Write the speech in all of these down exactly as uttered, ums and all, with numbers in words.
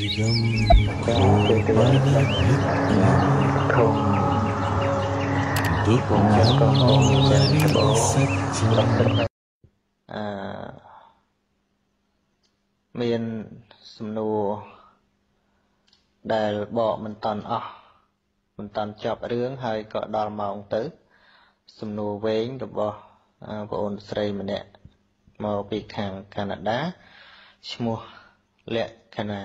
Idam Komanabhittam Dukkam Arya Satyam អឺមានសំណួរដែលបកមិនតាន់អស់មិនតាន់ចប់រឿងហើយក៏ដល់ម៉ោងទៅសំណួរវែងរបស់បងអូនស្រីម្នាក់មកពីខាងកាណាដាឈ្មោះលក្ខណា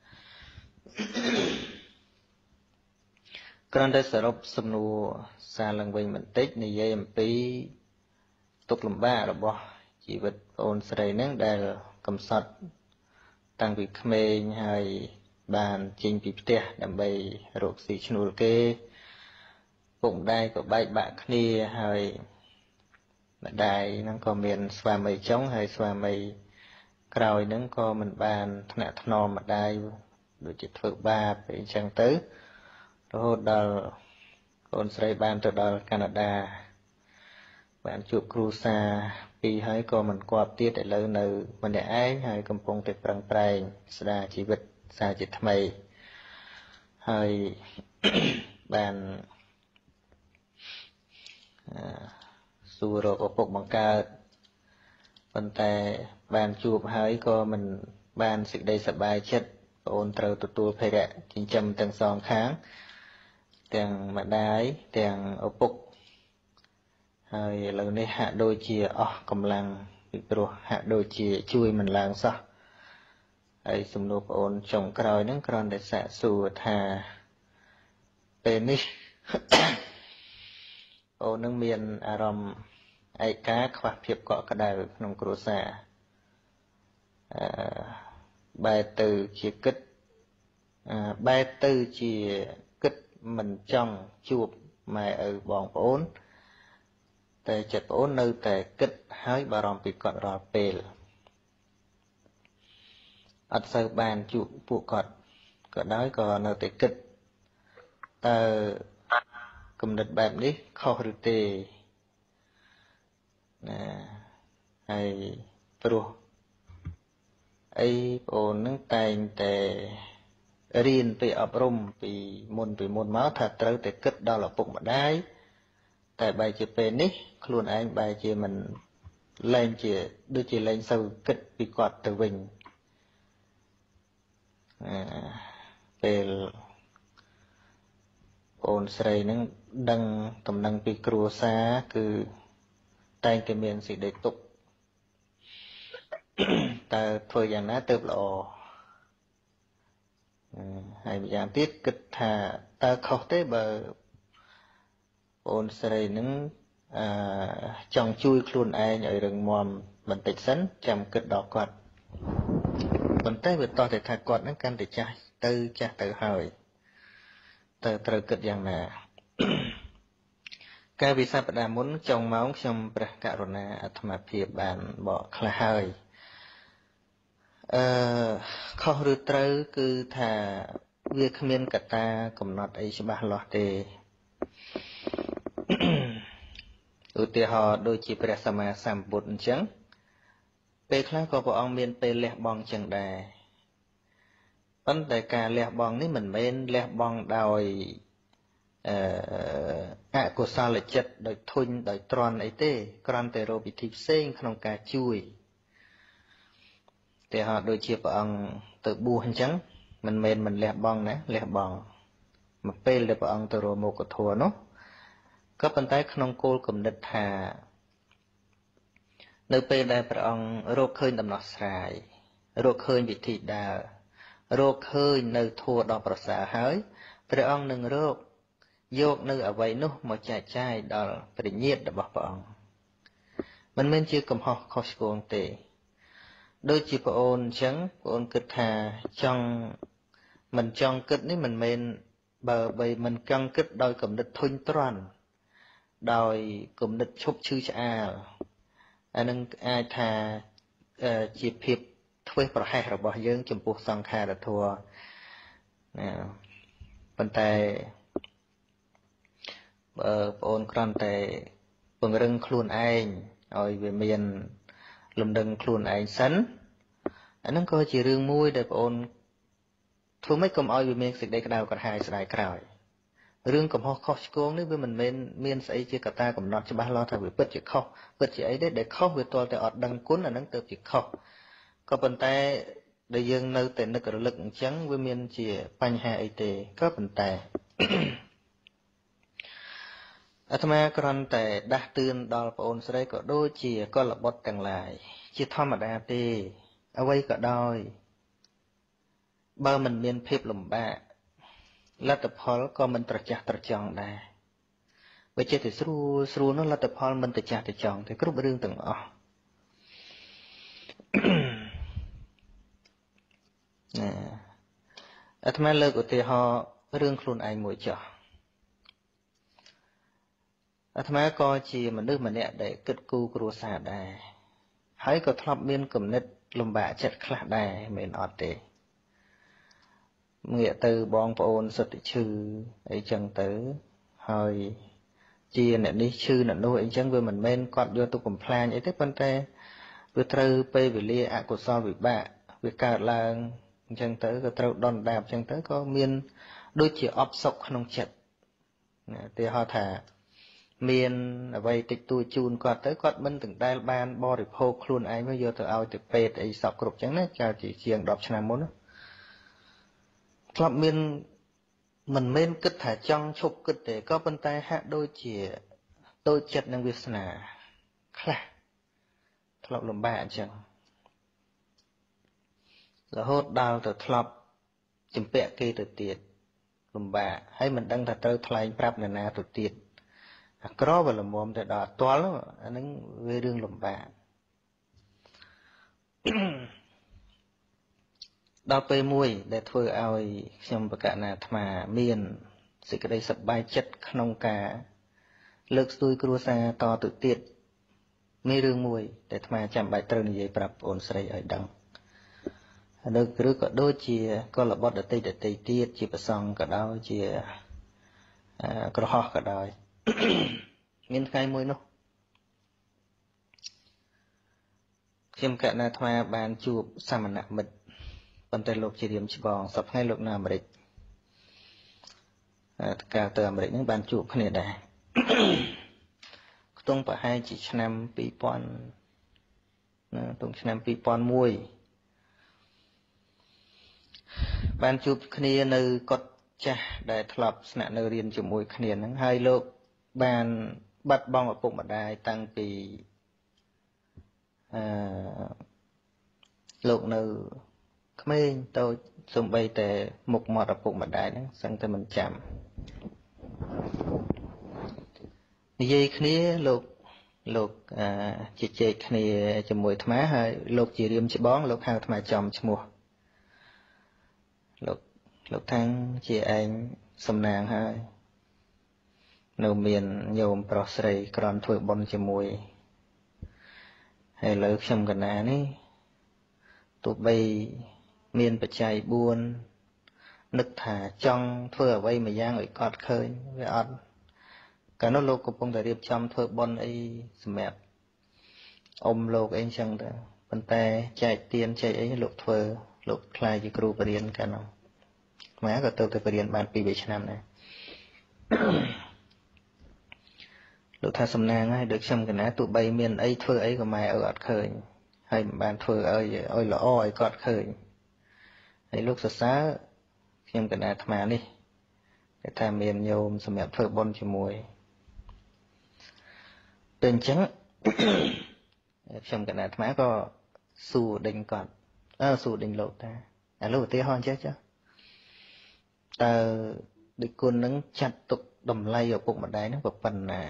គ្រាន់តែសរុបសំណួរសារឡើងវិញបន្តិចនិយាយអំពីទុក្ខលំបាករបស់ជីវិតបងអូនស្រីហ្នឹងដែលកំសត់តាំងពីក្មេងហើយបានចេញពីផ្ទះដើម្បីរកស៊ីឈ្នួលគេពុកម្ដាយក៏បែកបាក់គ្នាហើយម្ដាយហ្នឹងក៏មានស្វាមីចុងហើយស្វាមីក្រោយហ្នឹងក៏មិនបានថ្នាក់ថ្នមម្ដាយដូចជាធ្វើបាបអីចឹងទៅរហូតដល់កូនស្រីបានទៅដល់កាណាដាបានជួបគ្រួសារពីរហើយក៏មិនគាប់ទៀតឥឡូវនៅម្នាក់ឯងហើយកំពុងតែប្រឹងប្រែងស្ដារជីវិតសារជាថ្មីហើយបានសួររកឪពុកបង្កើតប៉ុន្តែបានជួបហើយក៏មិនបានសេចក្តីសប្បាយចិត្តបងអូនត្រូវទទួលភារៈចិញ្ចឹមទាំងសងខាងទាំងម្ដាយទាំងឪពុកហើយឥឡូវនេះហាក់ដូចជាអស់កម្លាំងពីព្រោះហាក់ដូចជាជួយមិនឡើងសោះហើយសំណួរបងអូនចុងក្រោយហ្នឹងគ្រាន់តែសាកសួរថាពេលនេះអូននឹងមានអារម្មណ៍ឯកាខ្វះភាពកក់ក្ដៅក្នុងគ្រួសារអឺបែរទៅជាគិតអឺបែរទៅជាគិតមិនចង់ជួបម៉ែឪបងប្អូនតែចិត្តបងអូននៅតែគិតហើយបារម្ភពីគាត់រាល់ពេលអត់សូវបានជួបពួកគាត់ក៏ដោយក៏នៅតែគិតតើគំនិតបែបនេះខុសឬទេណាហើយព្រោះអីបងអូននឹងតែងតែរៀនពីអប់រំពីមុនពីមុនមកថាត្រូវតែគិតដល់ឪពុកម្ដាយតែបែរជាពេលនេះខ្លួនឯងបែរជាមិនលែងជាដូចជាលែងសូវគិតពីគាត់ទៅវិញអឺពេលអូនស្រីនឹងដឹងតំណែងពីគ្រួសារគឺតែងតែមានសេចក្តីទុក្ខតើធ្វើយ៉ាងណាទៅល្អហើយម្យ៉ាងទៀតគិតថាតើខុសទេបើអូនស្រីនឹងអឺចង់ជួយខ្លួនឯងឲ្យរឹងមាំបន្តិចសិនចាំគិតដល់គាត់ប៉ុន្តែវាតោះតែថាគាត់នឹងកាន់តែចាស់ទៅចាស់ទៅហើយតើត្រូវគិតយ៉ាងណាកាលពីសប្តាហ៍មុនចុងម៉ោងខ្ញុំព្រះករុណាអាត្មាភាពបានបកខ្លះហើយអឺខុសឬត្រូវគឺថាវាគ្មានកត្តាកំណត់អីច្បាស់លាស់ទេឧទាហរណ៍ដូចជាព្រះសម្មាសម្ពុទ្ធអញ្ចឹងពេលខ្លះក៏ព្រះអង្គមានពេលលះបង់ចឹងដែរប៉ុន្តែការលះបង់នេះមិនមែនលះបង់ដោយអឺអកុសលចិត្តដោយធុញដោយទ្រាន់អីទេគ្រាន់តែរកវិធីផ្សេងក្នុងការជួយតែហៅដូចជាព្រះអង្គទៅបួសអញ្ចឹងមិនមែនមិនលះបង់ណាលះបង់មកពេលដែលព្រះអង្គទៅរកមុខធម៌នោះក៏ប៉ុន្តែក្នុងគោលគំនិតថានៅពេលដែលព្រះអង្គរកឃើញដំណោះស្រាយរកឃើញវិធីដើររកឃើញនៅធម៌ដ៏ប្រសើរហើយព្រះអង្គនឹងរកយកនៅអ្វីនោះមកចែកចាយដល់ព្រះញាតិរបស់ព្រះអង្គមិនមែនជាកំហុសខុសឆ្គងទេដូចជាប្អូនអញ្ចឹងប្អូនគិតថាចង់មិនចង់គិតនេះមិនមែនបើបីមិនចង់គិតដោយគំនិតធុញទ្រាន់ដោយគំនិតឈប់ឈឺឆ្អាលអានឹងអាចថាជាភាពធ្វេសប្រហែសរបស់យើងចំពោះសង្ខារធម៌ណាប៉ុន្តែបើប្អូនគ្រាន់តែពង្រឹងខ្លួនឯងឲ្យវាមានលំនឹងខ្លួនឯងសិនអានឹងក៏ជារឿងមួយដែលប្អូនធ្វើម៉េចកុំឲ្យវាមានសេចក្តីក្តៅក្រហាយស្ដាយក្រោយរឿងកំហុសខុសឆ្គងនេះវាមិនមែនមានស្អីជាកត្តាកំណត់ច្បាស់លាស់ថាវាពិតជាខុសពិតជាអីទេដែលខុសវាទាល់តែអត់ដឹងគុណអានឹងទៅជាខុសក៏ប៉ុន្តែដែលយើងនៅតែនឹករលឹកអញ្ចឹងវាមានជាបញ្ហាអីទេក៏ប៉ុន្តែអាត្មាគ្រាន់តែដាស់តឿនដល់ប្អូនស្រីក៏ដូចជាកុលបុត្រទាំងឡាយជាធម្មតាទេអ្វីក៏ដោយបើមិនមានភាពលំបាកលទ្ធផលក៏មិនត្រចះត្រចង់ដែរបើចេះតែស្រួលស្រួលនោះលទ្ធផលមិនត្រចះត្រចង់ទេគ្រប់រឿងទាំងអស់ណាអាត្មាលើកឧទាហរណ៍រឿងខ្លួនឯងមួយចុះអាត្មាក៏ជាមនុស្សម្នាក់ដែលគិតគូរគ្រួសារដែរហើយក៏ធ្លាប់មានគំនិតលំបាកចិត្តខ្លះដែរមិនអត់ទេងាកទៅបងប្អូនសុទ្ធតែឈឺអីចឹងទៅហើយជាអ្នកនេះឈឺអ្នកនោះអីចឹងវាមិនមែនគាត់យកទៅកំ pl ាញអីទេប៉ុន្តែវាត្រូវពេលវេលាអកុសលវិបាកវាកើតឡើងអញ្ចឹងទៅក៏ត្រូវដុនដាបអញ្ចឹងទៅក៏មានដូចជាអបសុខក្នុងចិត្តណាទីហៅថាមានអ្វីតិចតួចជូនគាត់ទៅគាត់មិនទាំងដែលបានបរិភោគខ្លួនឯងមកយកទៅឲ្យទៅពេទ្យអីសពគ្រប់អញ្ចឹងណាកាលជាជាងដប់ឆ្នាំមុនណាធ្លាប់មានមិនមែនគិតថាចង់ឈប់គិតទេក៏ប៉ុន្តែហាក់ដូចជាតូចចិត្តនឹងវាសនាខ្លះធ្លាប់លំបាកអញ្ចឹងរហូតដល់ទៅធ្លាប់ជំពាក់គេទៅទៀតលំបាកហើយមិនដឹងថាត្រូវថ្លែងប្រាប់នរណាទៅទៀតអាក្រវាល្មមទៅដល់អត់ទាល់អាហ្នឹងវារឿងលំបាកដល់ពេលមួយដែលធ្វើឲ្យខ្ញុំបកណាអាត្មាមានសេចក្តីសប្បាយចិត្តក្នុងការលើកស្ទួយគ្រួសារតទៅទៀតមានរឿងមួយដែលអាត្មាចាំបាច់ត្រូវនិយាយប្រាប់បងស្រីឲ្យដឹងនៅឬក៏ដូចជាកុលបុត្រដតីដតីទៀតជាប្រសង់ក៏ដោយជាក្រហោះក៏ដោយមានថ្ងៃមួយនោះខ្ញុំកណាអាត្មាបានជួបសាមណមិត្តប៉ុន្តែលោកជារៀមច្បងសប្តាហ៍ថ្ងៃលោកនៅអាមេរិកកាលទៅអាមេរិកហ្នឹងបានជួបគ្នាដែរខ្ទង់ប្រហែលជាឆ្នាំពីរពាន់ណាទង់ឆ្នាំពីរពាន់មួយបានជួបគ្នានៅកុដិចាស់ដែលធ្លាប់ស្នាក់នៅរៀនជាមួយគ្នាហ្នឹងហើយលោកបានបាត់បង់ឪពុកម្ដាយតាំងពីអឺលោកនៅក្មេងតូចសំបីតែមុខមាត់ឪពុកម្ដាយហ្នឹងសឹងតែមិនចាំនិយាយគ្នាលោកលោកជជែកគ្នាជាមួយអាត្មាហើយលោកជារៀមច្បងលោកហៅអាត្មាចំឈ្មោះលោកលោកថាំងជាឯងសំណាងហើយនៅមានញោមប្រុសស្រីក្រន់ធ្វើបុណ្យជាមួយហើយឥឡូវខ្ញុំកណានេះទោះបីមានបច្ច័យបួននឹកថាចង់ធ្វើអ្វីមួយយ៉ាងឲ្យគាត់ឃើញវាអត់កាលនោះលោកកំពុងតែរៀបចំធ្វើបុណ្យអីសម្រាប់អ៊ំលោកអីចឹងទៅប៉ុន្តែចែកទានចែកអីលោកធ្វើលោកខ្លាយជាគ្រូបរិញ្ញាកាលនោះខ្មែរក៏ទៅទៅបរិញ្ញាបានពីរឆ្នាំដែរលោកថាសំណាងហើយដូចខ្ញុំកណាទោះបីមានអីធ្វើអីក៏ម៉ែឪអត់ឃើញហើយមិនបានធ្វើឲ្យឲ្យល្អឲ្យគាត់ឃើញហើយលោកសរសើរខ្ញុំកណាអាត្មានេះគេថាមានញោមសម្រាប់ធ្វើបុណ្យជាមួយតែអញ្ចឹងខ្ញុំកណាអាត្មាក៏សួរដេញគាត់អើសួរដេញលោកថាឥឡូវឧទាហរណ៍ចេះចាតើដូចគុណនឹងចាត់ទុកតម្លៃឪពុកម្ដាយហ្នឹងប៉ុណ្ណា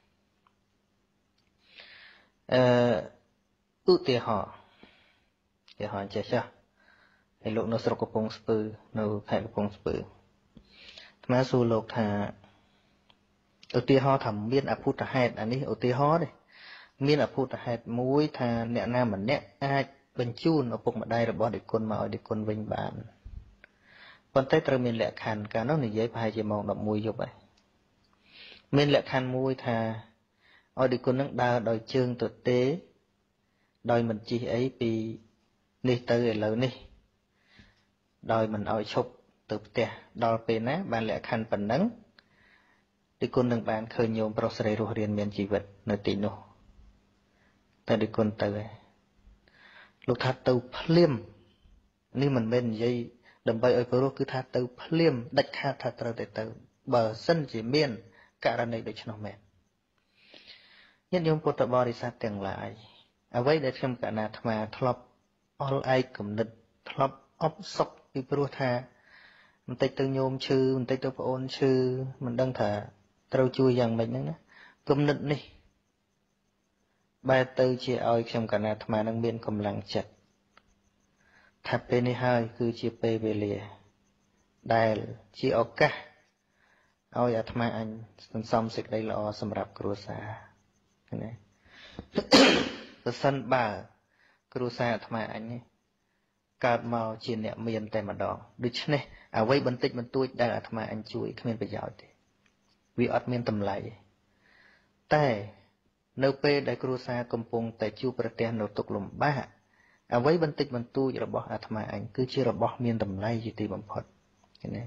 អឺឧទាហរណ៍ឧទាហរណ៍ចេះចាហើយលោកនៅស្រុកកំពង់ស្ពឺនៅខេត្តកំពង់ស្ពឺអាត្មាសួរលោកថាឧទាហរណ៍ថាមានអភូតហេតុអានេះឧទាហរណ៍ទេមានអភូតហេតុមួយថាអ្នកណាម្នាក់អាចបញ្ជូនឪពុកម្ដាយរបស់ដេគុណមកឲ្យដេគុណវិញបានប៉ុន្តែត្រូវមានលក្ខខណ្ឌកាលនោះនិយាយប្រហែលជាម៉ោងដប់មួយយប់ហើយមានលក្ខខណ្ឌមួយថាឲ្យដេគុណនឹងដើរដោយជើងទទេដោយមិនជិះអីពីនេះទៅឥឡូវនេះដោយមិនឲ្យឈប់ từ tè đo pe ná ban lệ khăn phần nắng đi con đừng bàn khơi nhôm pro sợi ruột riêng miền chỉ vật nơi tịnh nô ta đi con từ lúc thắt từ phliêmนี่มันเป็นยัยดับไปเอาไปรู้คือท่าเติมเพลียมดัดขาดท่าเติมแต่เติมเบอร์เส้นจีเมียนการในโดยชนแมนยันยมพุทธบริษัทแต่งหลายเอาไว้ได้ทำการนาธมาทลบออลไอกลุ่มนึดทลบออฟซอกอีปรุธามันติดตัวโยมชื่อมันติดตัวพระองค์ชื่อมันดังถ่าเราช่วยอย่างไรนั่นนะกลุ่มนึดนี่ใบเตยเชี่ยเอาทำการนาธมานังเมียนกำลังจัดถ้าเป็นในห้างคือจีเปเบเลียได้จีโอกะเอาอย่าทำไมอันมันซ้ำสิ่งใดละอสำหรับครูสาเนี่ยแต่สั้นบ่ากรูซาทำไมอันนี้การมาจีนเนี่ยมีอันแต่มาดองดูชเนี่ยเอาไว้บันทึกมันตุ้ยได้ทำไมอันช่วยขมิ้นประโยชน์วิอัดมีนตำไหลแต่เนื้อเปได้ครูซากำปงแต่จูประเทศนตกลมบ้าเอาไว้บันทึกมันตู้ระบบอาตมาอันคือชื่อระบบมีนตำไลจิตีบัมพดเห็นไหม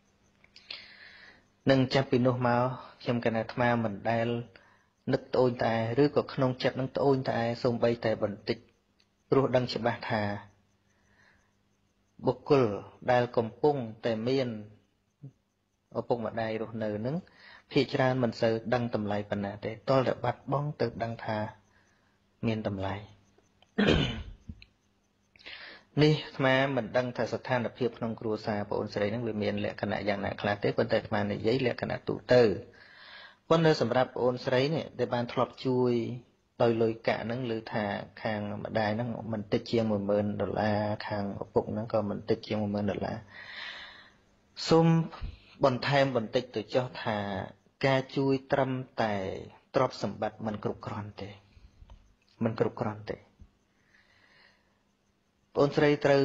หนึ่งจับปีนุมาเชื่อมกันอาตมาเหมือนได้นึกโอนตายหรือก็ขนมจัดนึกโอนตายส่งไปแต่บันทึกรู้ดังฉบับธาบุคคลได้กำปุ้งแต่เมียนเอาปุ้งมาได้รู้เนื้อนึงพิจารณามันเสือดังตำไลปัญนาแต่ตอนแต่บัดบ้องตึกดังธาเมียนตำไลนี่มาเหมือนดังทศธานเพียบนองครูซาพระองค์เสด็จนั่งเวียนเมียนแหละขณะอย่างหนักคลาเต้คนแต่มาในยัยแหละขณะตูเตอร์วันนี้สำหรับพระองค์เสด็จเนี่ยได้บานทลบจุยโดยลอยกะนั่งหรือทาคางมาได้นั่งมันติดเชียงหมื่นหมื่นดอลลาร์คางปุกนั่งก็มันติดเชียงหมื่นหมื่นดอลลาร์ซุ่มบนไทม์บนติดตัวเจ้าทาแกจุยตรำแต่ตรอบสมบัติมันกรุบกรอนเตมันกรุบกรอนเตปนใส่เตอ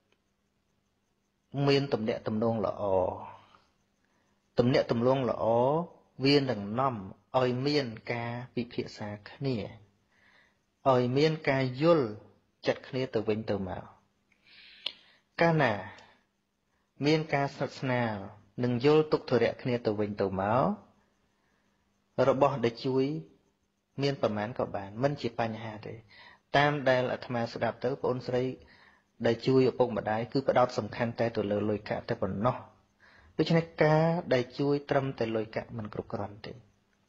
เมียนตำเนะตำนงละอตำเนะตำนงละอเวียนดังน้อมอ้อยเมียนกาปิเพียสาขเนี่ยอ้อยเมียนกายุลจัดขเนี่ยตัวเวงตัวมากาหนาเมียนกาศาสนาหนึ่งยุลตุกถระขเนี่ยตัวเวงตัวมาระบบได้ช่วยเมียนประมาณกับบานมันจีปัญหาเลยตามได้ละธรรมะสดับเตอร์ปนใส่ได้ช่วยปกมาได้คือประดอบสำคัญแต่ตัวเลยลอยกะแต่ปนนอด้วยฉะนั้นกาได้ช่วยตรำแต่ลอยกะมันกรุบกรอนติ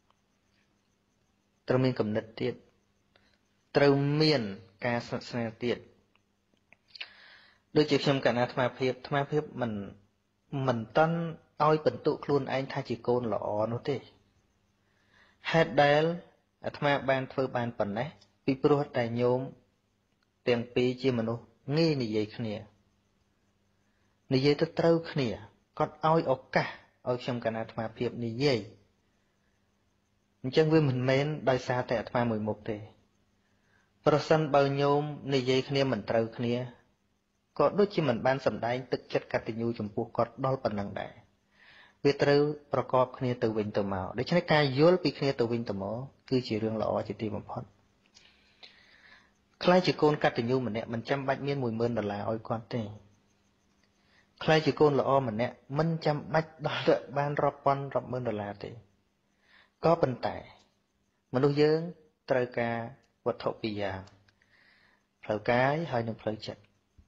ตรมีกำเนิดเตียดตรเมียนกาศาสนาเตียดโดยเฉพาะการอาธรรมะเพียบธรรมะเพียบมันมันต้นเอาไอ้เป็นตุคลุนไอ้ท่าจิโกนหล่อโนเต้เฮดเดลอาธรรมะบานเฟอร์บานปนนะปีโปรดแต่โยมเตียงปีจีมนุงี้นิยัยขณีนิยัยตะเต้าขณีก็เอาออกกะเอาชมกันอาตมาเพียบนิยัยมันจังเว้ยมันเม้นได้ซาแต่อาตมาหมวยมุกเตะประสันเบาโยมนิยัยขณีมันเต้าขณีก็ด้วยที่มันบานสำได้ตึกจัดกัติยูจมพูก็ดอลปันนังได้เวทเต้าประกอบขณีตัววินตัวเมาโดยฉะนั้นการโยลปีขณีตัววินตัวเมาคือจีเรื่องละอจิตติบัมพอดใครจะโกนกัดติยูมันเนี่ยมันจำบัดเมียนมวยเมินดอลลาร์อ้อยก้อนเต้ใครจะโกนละอ้อมันเนี่ยมันจำบัดดอลลาร์บ้านรอบปอนรอบเมินดอลลาร์เต้ก็เป็นแต่มนุษย์เยอะตระกาวัตถุปียางเผลอกายหายหนึ่งเผลอจัด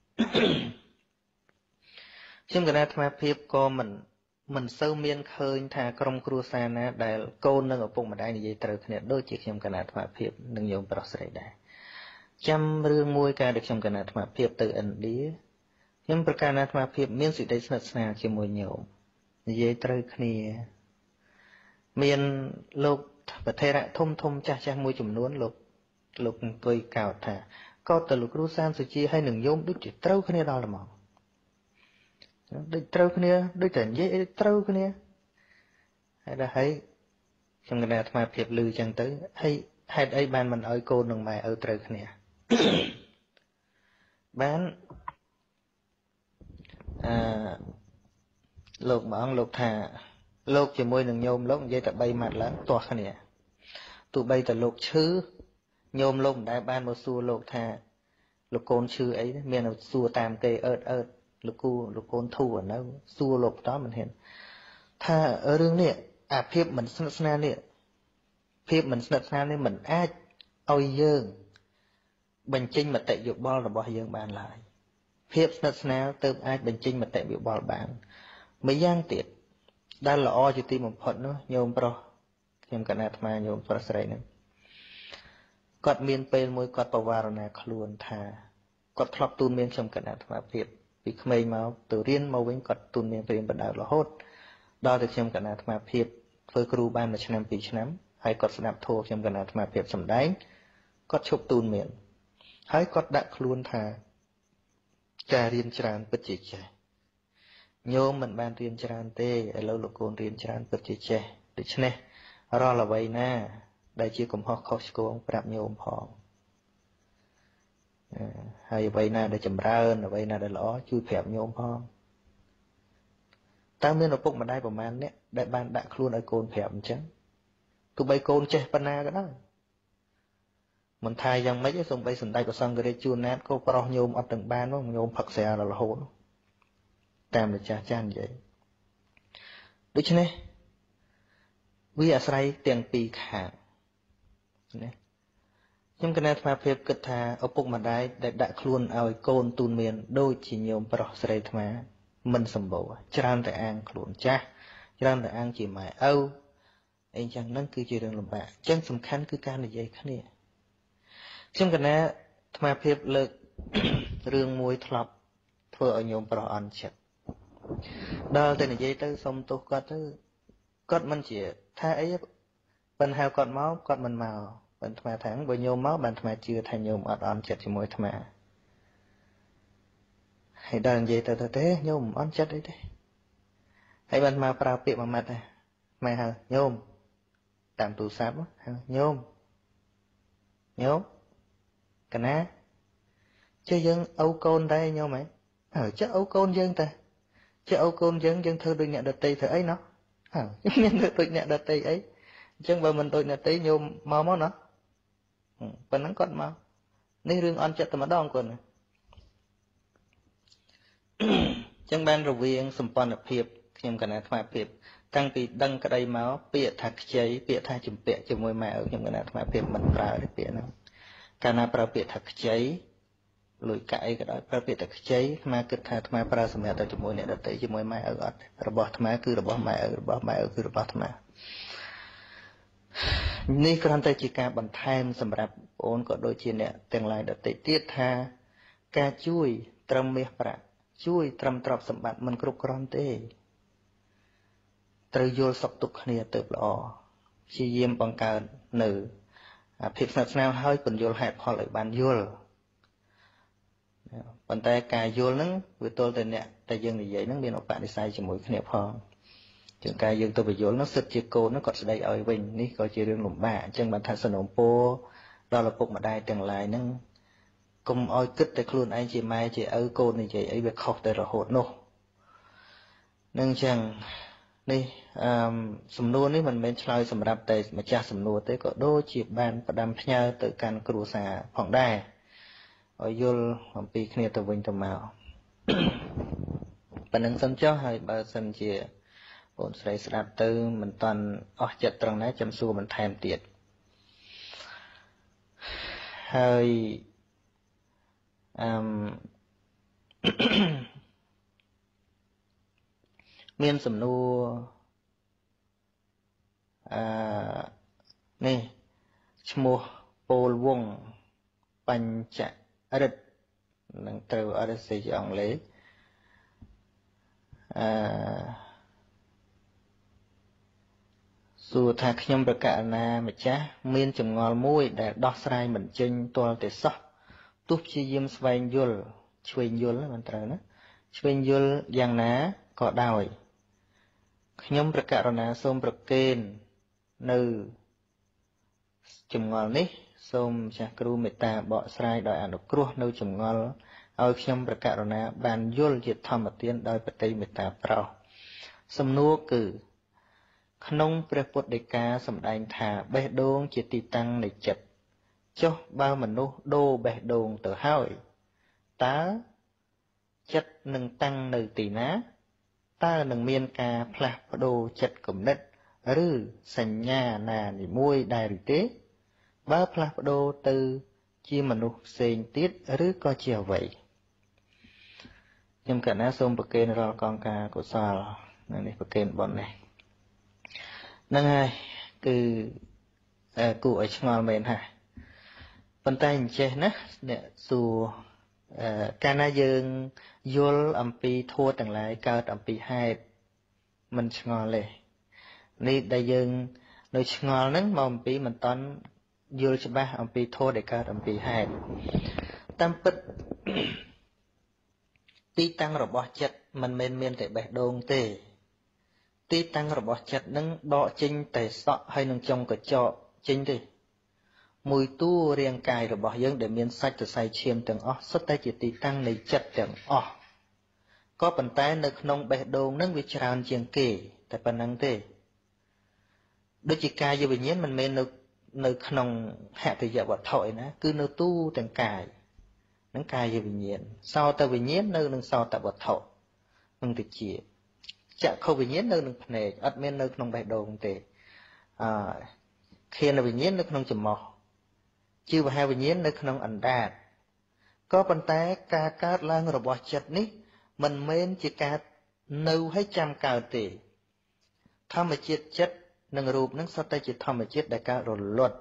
เชื่อมกันนะธรรมะเพียบก็มันมันเศร้าเมียนเคยทากรมครูซานะได้โกนนึงเอาปุ่งมาได้ในยัยตระเนี่ยโดยจิตเชื่อมกันนะธรรมะเพียบหนึ่งโยมปรสไรได้จำเรื่องมวยการเด็กชมกันอาตมาเพียบเตออันดียังประการอาตมาเพียบเมียนสิได้สนับสนุนเกี่ยวมวยเหนียวเย่ตรึกนี่เมียนโลกประเทศละทุ่มทุ่มจ้าจ้ามวยจุ่มล้วนโลกโลกตัวเก่าถ่าก็ตลุกรู้สามสุจีให้หนึ่งโยมด้วยจิตเต้าขึ้นเนี่ยเราละมั้งด้วยเต้าขึ้นเนี่ยด้วยแต่เย่เต้าขึ้นเนี่ยให้ได้ให้ชมกันอาตมาเพียบลือจังเตอให้ให้ไอ้บ้านมันเอาโกนลงมาเอาเต้าขึ้นเนี่ยบ้านโลกมองโลกธาโลกจะมวยหนึ่งโยมโลกยัยแต่ใบมัดแล้วตัวขเนี่ยตัวใบแต่โลกชื่อโยมโลกได้บ้านมาสู้โลกธาโลกโกนชื่อไอ้เมียนสู้ตามเกยเอิดเอิดលោកគូលោកកូនធូរនៅសួរលោកតមិនហ៊ានថារឿងនេះអាភាពមិនស្និទ្ធស្នាលនេះភាពមិនស្និទ្ធស្នាលនេះមិនអាចឲ្យយើងបញ្ចេញមតិយោបល់របស់យើងបានឡើយភាពស្និទ្ធស្នាលទើបអាចបញ្ចេញមតិយោបល់បានម្យ៉ាងទៀតដែលល្អជាទីបំផុតនោះញោមប្រុសខ្ញុំកណាអាត្មាញោមប្រុសស្រីហ្នឹងគាត់មានពេលមួយគាត់ប្រវារណាខ្លួនថាគាត់ធ្លាប់ទូនមានខ្ញុំកណាអាត្មាភាពពីក្មេងមកទៅរៀនមកវិញគាត់ទូនមានព្រៀនបដៅរហូតដល់តែខ្ញុំកណាអាត្មាភាពធ្វើគ្រូបានមួយឆ្នាំពីរឆ្នាំហើយគាត់ស្ដាប់ធម៌ខ្ញុំកណាអាត្មាភាពសម្ដែងគាត់ឈប់ទូនមានហើយគាត់ដាក់ខ្លួនថាការរៀនច្រើនពិតជាចេះញោមមិនបានរៀនច្រើនទេឥឡូវលោកកូនរៀនច្រើនពិតជាចេះដូច្នេះរាល់អ្វីណាដែលជាកំហុសខុសឆ្គងប្រាប់ញោមផងហើយអ្វីណាដែលចម្រើនអ្វីណាដែលល្អជួយប្រាប់ញោមផងតើមានឪពុកម្ដាយប្រមាណអ្នកដែលបានដាក់ខ្លួនឲ្យកូនប្រាប់អញ្ចឹងទោះបីកូនចេះប៉ុណ្ណាក៏ដោយមិនថាយ៉ាងម៉េចទេសូម្បីសម្ដេចព្រះសង្ឃរាជជួនណាតក៏ប្រោះញោមអត់ទាំងបានមកញោមផឹកស្រារហូតតាមម្ចាស់ចាស់និយាយដូច្នេះវាអាស្រ័យទាំងពីរខាងណាខ្ញុំគណៈអាត្មាភាពគិតថាឪពុកម្ដាយដែលដាក់ខ្លួនឲ្យកូនទូនមានដូចជាញោមប្រុសស្រីអាត្មាមិនសម្បូរច្រើនតែអាងខ្លួនចាស់ច្រើនតែអាងជាម៉ែឪអីចឹងហ្នឹងគឺជារឿងលំបាកអញ្ចឹងសំខាន់គឺការនិយាយគ្នាខ្ញុំគណៈអាត្មាភាពលើករឿងមួយធ្លាប់ធ្វើឲ្យញោមប្រុសអន់ចិត្តដល់តែនិយាយទៅសុំទោសគាត់ទៅគាត់មិនជាថាអីប៉ុន្តែគាត់មកគាត់មិនមកប៉ុន្តែអាត្មាថាបើញោមមកបានអាត្មាជឿថាញោមអត់អន់ចិត្តជាមួយអាត្មាហើយដល់និយាយទៅទៅទេញោមអន់ចិត្តអីទេហើយបានអាត្មាប្រើពាក្យមួយម៉ាត់ដែរម៉ែហៅញោមតាមទូរស័ព្ទហៅញោមញោមកណាចេះយើងឪកូនដែរញោមហ៎អើចេះឪកូនយើងតាចេះឪកូនយើងយើងធ្វើដូចអ្នកដតីធ្វើអីណោះអើខ្ញុំធ្វើដូចអ្នកដតីអីអញ្ចឹងបើមិនដូចអ្នកដតីញោមមកមកណោះប៉ុណ្ណឹងគាត់មកនេះរឿងអន់ចិត្តតែម្ដងគាត់អញ្ចឹងបានរវាងសម្ព័ន្ធភាពខ្ញុំកណាអាត្មាភាពតាំងពីដឹងក្តីមកពាក្យថាខ្ចីពាក្យថាជំពាក់ជាមួយម៉ែឪខ្ញុំកណាអាត្មាភាពមិនប្រើទេពាក្យហ្នឹងកាលណាប្រើពាក្យថាខ្ចីលុយកាក់អីក៏ដោយប្រើពាក្យថាខ្ចីអាត្មាគិតថាអាត្មាប្រើសម្រាប់តែជាមួយអ្នកដទៃជាមួយម៉ែឪអត់របស់អាត្មាគឺរបស់ម៉ែឪរបស់ម៉ែឪគឺរបស់អាត្មានេះគ្រាន់តែជាការបន្ថែមសម្រាប់បងប្អូនក៏ដូចជាអ្នកទាំងឡាយដទៃទៀតថាការជួយត្រឹមមាសប្រាក់ជួយត្រឹមទ្រព្យសម្បត្តិមិនគ្រប់គ្រាន់ទេត្រូវយល់សុខទុក្ខគ្នាទៅល្អព្យាយាមបង្កើតនៅភាពស្និទ្ធស្នាលហើយពន្យល់ហេតុផលឲ្យបានយល់ប៉ុន្តែការយល់ហ្នឹងវាទល់តែអ្នកតែយើងនិយាយហ្នឹងមានឧបនិស្ស័យជាមួយគ្នាផងជាងការយើងទៅបញ្យល់ហ្នឹងសិតជាកូនហ្នឹងគាត់ស្ដីឲ្យវិញនេះក៏ជារឿងលំបាកអញ្ចឹងបានថាសនំពោដល់ឪពុកម្ដាយទាំងឡាយហ្នឹងកុំឲ្យគិតតែខ្លួនឯងជាម៉ែជាឪកូននិយាយអីវាខុសតែរហូតនោះនឹងអញ្ចឹងនេះអឺសំណួរនេះមិនមែនឆ្លើយសម្រាប់តែម្ចាស់សំណួរទេក៏ដូចជាបានផ្ដាំផ្ញើទៅកាន់គ្រួសារផងដែរឲ្យយល់អំពីគ្នាទៅវិញទៅមកប៉ុណ្្នឹងសិនចុះហើយបើសិនជាបងស្រីស្ដាប់ទៅមិនតាន់អស់ចិត្តត្រង់ណាចាំសួរបន្ថែមទៀតហើយអឺមានសំណួរអឺនេះឈ្មោះពោលវងបញ្ចរិទ្ធនឹងត្រូវអរិស័យអង់គ្លេសអឺសួរថាខ្ញុំប្រកាសណាម្ចាស់មានចម្ងល់មួយដែលដោះស្រាយមិនចេញទាល់តែសោះទោះព្យាយាមស្វែងយល់ឆ្វេងយល់មិនត្រូវណាឆ្វេងយល់យ៉ាងណាក៏ដោយខ្ញុំប្រកាសណាសូមប្រកេននៅចម្ងល់នេះសូមចាស់គ្រូមេត្តាបកស្រាយដោយអនុគ្រោះនៅចម្ងល់ឲ្យខ្ញុំប្រកាសណាបានយល់ជាធម្មទានដោយបតីមេត្តាប្រោសសំណួរគឺក្នុងព្រះពុទ្ធដីកាសម្ដែងថាបេះដូងជាទីតាំងនៃចិត្តចុះបើមនុស្សដូរបេះដូងទៅហើយតើ chất nâng tăng nơi tỷ ná ta nâng miên ca plak đồ chất cầm nứt rư sành nhà nà nì môi đài rì tế ba plak đồ từ chi mà nụ xên tiết rư có chiều vậy nhưng cả ná xông bậc kênh rồi con ca của sao này bậc kênh bọn này nâng hai cứ cụ ở trong ngòi mền hả phần tay nhìn chê ná nè dù ca ná dương yul âm pi thua tầng lại cao âm pi hai mình ngò lệ ni đại dương nơi ngò nắng mà âm pi mình toán yul cho ba âm pi thua để cao âm pi hai tam bích tí tăng rồi bỏ chất mình men men để bẻ đồn tê tí tăng rồi bỏ chất nâng đọ chinh để sọ hay nâng trong cái chọ chinh đi mùi tu riêng cài rồi bỏ dân để miên sạch từ say chiêm từng ó xuất tay chỉ tí tăng này chất từng ó có bàn tay nơi nông bẻ đồn nâng vì tràn chiêng kì tại bàn năng tê đôi chỉ cài như bình nhiên mình men nơi nơi nông hạ thì giờ bỏ thổi ná cứ nơi tu từng cài nâng cài như bình nhiên sau ta bình nhiên nơi nâng sau ta bỏ thổi nâng thì chỉ chả không bình nhiên nơi nâng này ắt men nơi nông bẻ đồn tê à khi nào bình nhiên nơi nông chùm mò chưa và hai bình nhiên nơi nông ảnh đạt có bàn tay ca cát lang rồi bỏ chật ní mình men chỉ ca nâu hay trăm cào tỉ tham mà chết chất nâng rụp nâng sau tay chỉ tham mà chết đại ca rồi luật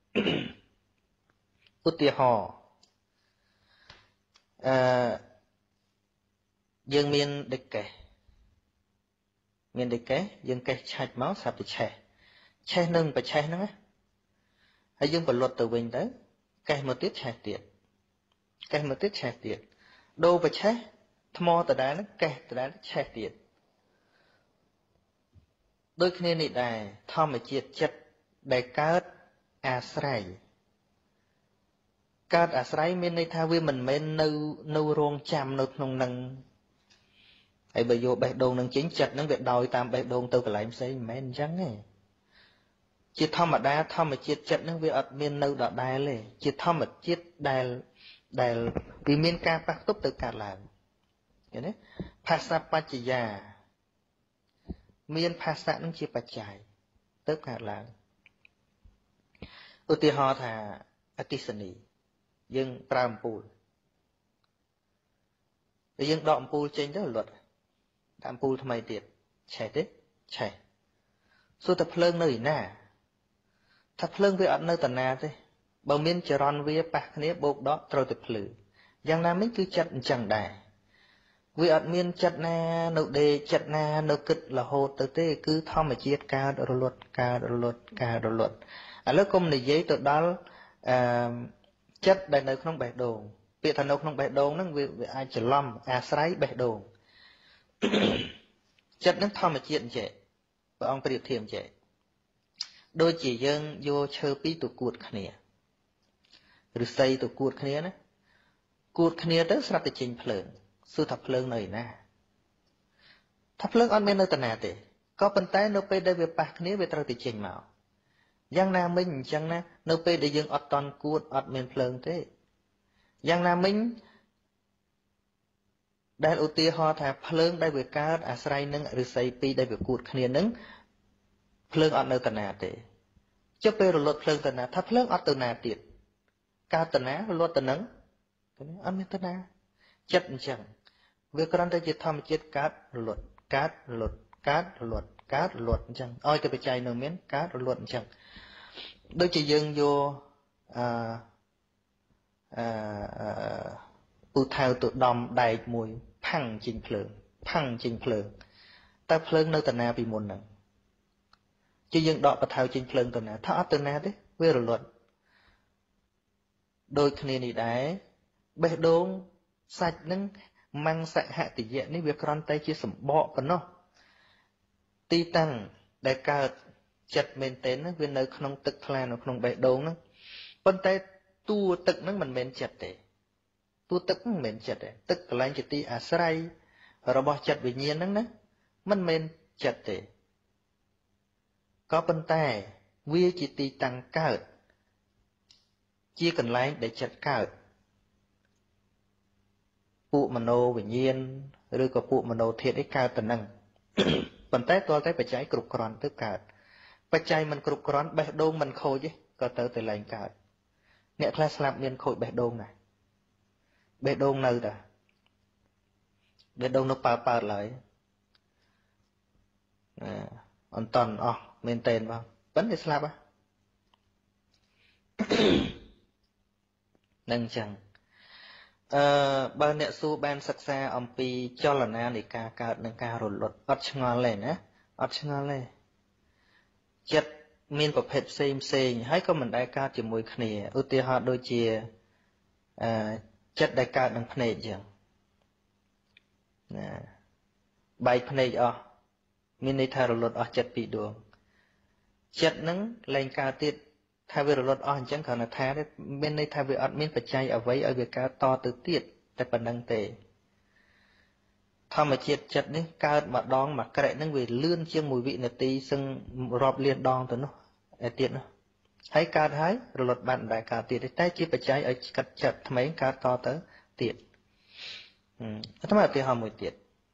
út tìa hò dương miên địch kẻ miên địch kẻ dương kẻ chạch máu sạp thì chè chè nâng và chè nâng á hay dương và luật từ bình tới kẻ một tiết chè tiệt kẻ một tiết chè tiệt đô và chè thmò tờ đá nó kẻ tờ đá nó chè tiệt đôi khi này đài thom mà chiết chất đại cát à sài cát à sài miền này tha vi mình men nâu nâu rong chạm nâu nông nâng hay bây giờ bẻ đồn nâng chính chật nâng việc đòi tam bẻ đồn từ cái lại xây men trắng này chỉ thom mà đá thom mà chiết chất nâng việc ở miền nâu đỏ đài lệ chỉ thom mà chiết đài đài vì miền ca bắc túc từ cả làm cái đấy pasapachya miền phasa nâng chia bạch chạy tất cả là ưu tiên họ thà atisani nhưng pram pool nhưng đọng pool trên đó là luật đạm pool tham tiệt chạy đấy chạy số tập lương nơi nà tập lương với ở nơi tận na thế bao miền chờ ron với bạc này bột đó trôi tập lử giang nam mấy cứ chặt chẳng đài vì ở miền chặt na nụ đề chặt na nụ kịch là hồ tới thế cứ thom mà chiết ca đồ luật ca đồ luật ca đồ luật à lớp công này giấy tụi đó chất đại nơi không bẻ đồ việc thằng đâu không bẻ đồ nó vì ai chỉ lâm à sấy bẻ đồ chất nó thom mà chiết vậy và ông phải điều thiềm vậy đôi chỉ dân vô chơi pi tụ cuột khné rồi xây tụ cuột khné đó cuột khné tới sắp tới trình phượng sư thập lương này nè thập lương on bên nơi tận nào thế có bàn tay nô pe đây về bạc khné về trâu thì trình mạo giang nam minh chẳng nè nô pe để dân ọt toàn cuột ọt bên phượng thế giang nam minh đại ưu tiên họ thà phượng đây về cá à sài nâng rồi xây pi đây về cuột khné nâng phượng ọt nơi tận nào thế cho pe rồi luật phượng tận nào thập phượng ọt tận nào tiệt cao tận nào luật tận nâng on bên tận nào chất chẳng việc con ta chỉ thầm chết cát luật cát luật cát luật cát luật chẳng ôi cái bị chạy nửa miếng cát luật chẳng đôi chỉ dừng vô à à u thao tụ đom đầy mùi phăng trình phượng phăng trình phượng ta phượng nơi tận nào bị muôn nặng chỉ dừng đọ và thao trình phượng tận nào thọ tận nào đấy về rồi luật đôi khi này đấy bê đôn sạch nâng mang sạch hạ tỷ diện ní việc con tay chia sầm bọ phần nó ti tăng đại ca chặt mền tên nó viên nơi không tức là nó không bể đốn nó con tay tu tức nó mình mền chặt để tu tức mền chặt để tức là anh chỉ ti à sài rồi bỏ chặt vì nhiên nó nó mình mền chặt để có con tay vi chỉ ti tăng cao chia cần lấy để chặt cao phụ mano về nhiên rồi có phụ mano thiệt ấy cao tần năng phần té to té phải trái cục cron tức cả phải trái mình cục cron bẻ đôn mình khôi chứ có tới từ lạnh cả nè class làm miên khôi bẻ đôn này bẻ đôn nơi ta bẻ đôn nó pa pa lại on toàn ọ miên tên bao vẫn để slap á nâng chẳng bao nè su ban sắc xa ông pi cho là na để ca ca nâng ca rồi luật ớt ngon lên á ớt ngon lên chất miên của phép xem xem hay có mình đại ca chỉ mùi khỉ ưu tiên họ đôi chia chất đại ca nâng phê chẳng bài phê ọ miên này thay rồi luật ọ chất bị đường chất nâng lên ca tiết thay vì luật on chẳng còn là thay đấy bên đây thay vì ọt miên phải chay ở vậy ở việc cá to từ tiết tại phần đăng tề thằng mà chết chật đấy cao mà đong mà cái nâng về lươn chiêng mùi vị là tí sưng rọp liên đong từ nó để tiết nó thấy cá thái rồi luật bạn đại cá tiết đấy tay chỉ phải chay ở cắt chặt mấy cá to tới tiết thế mà thì họ mùi tiết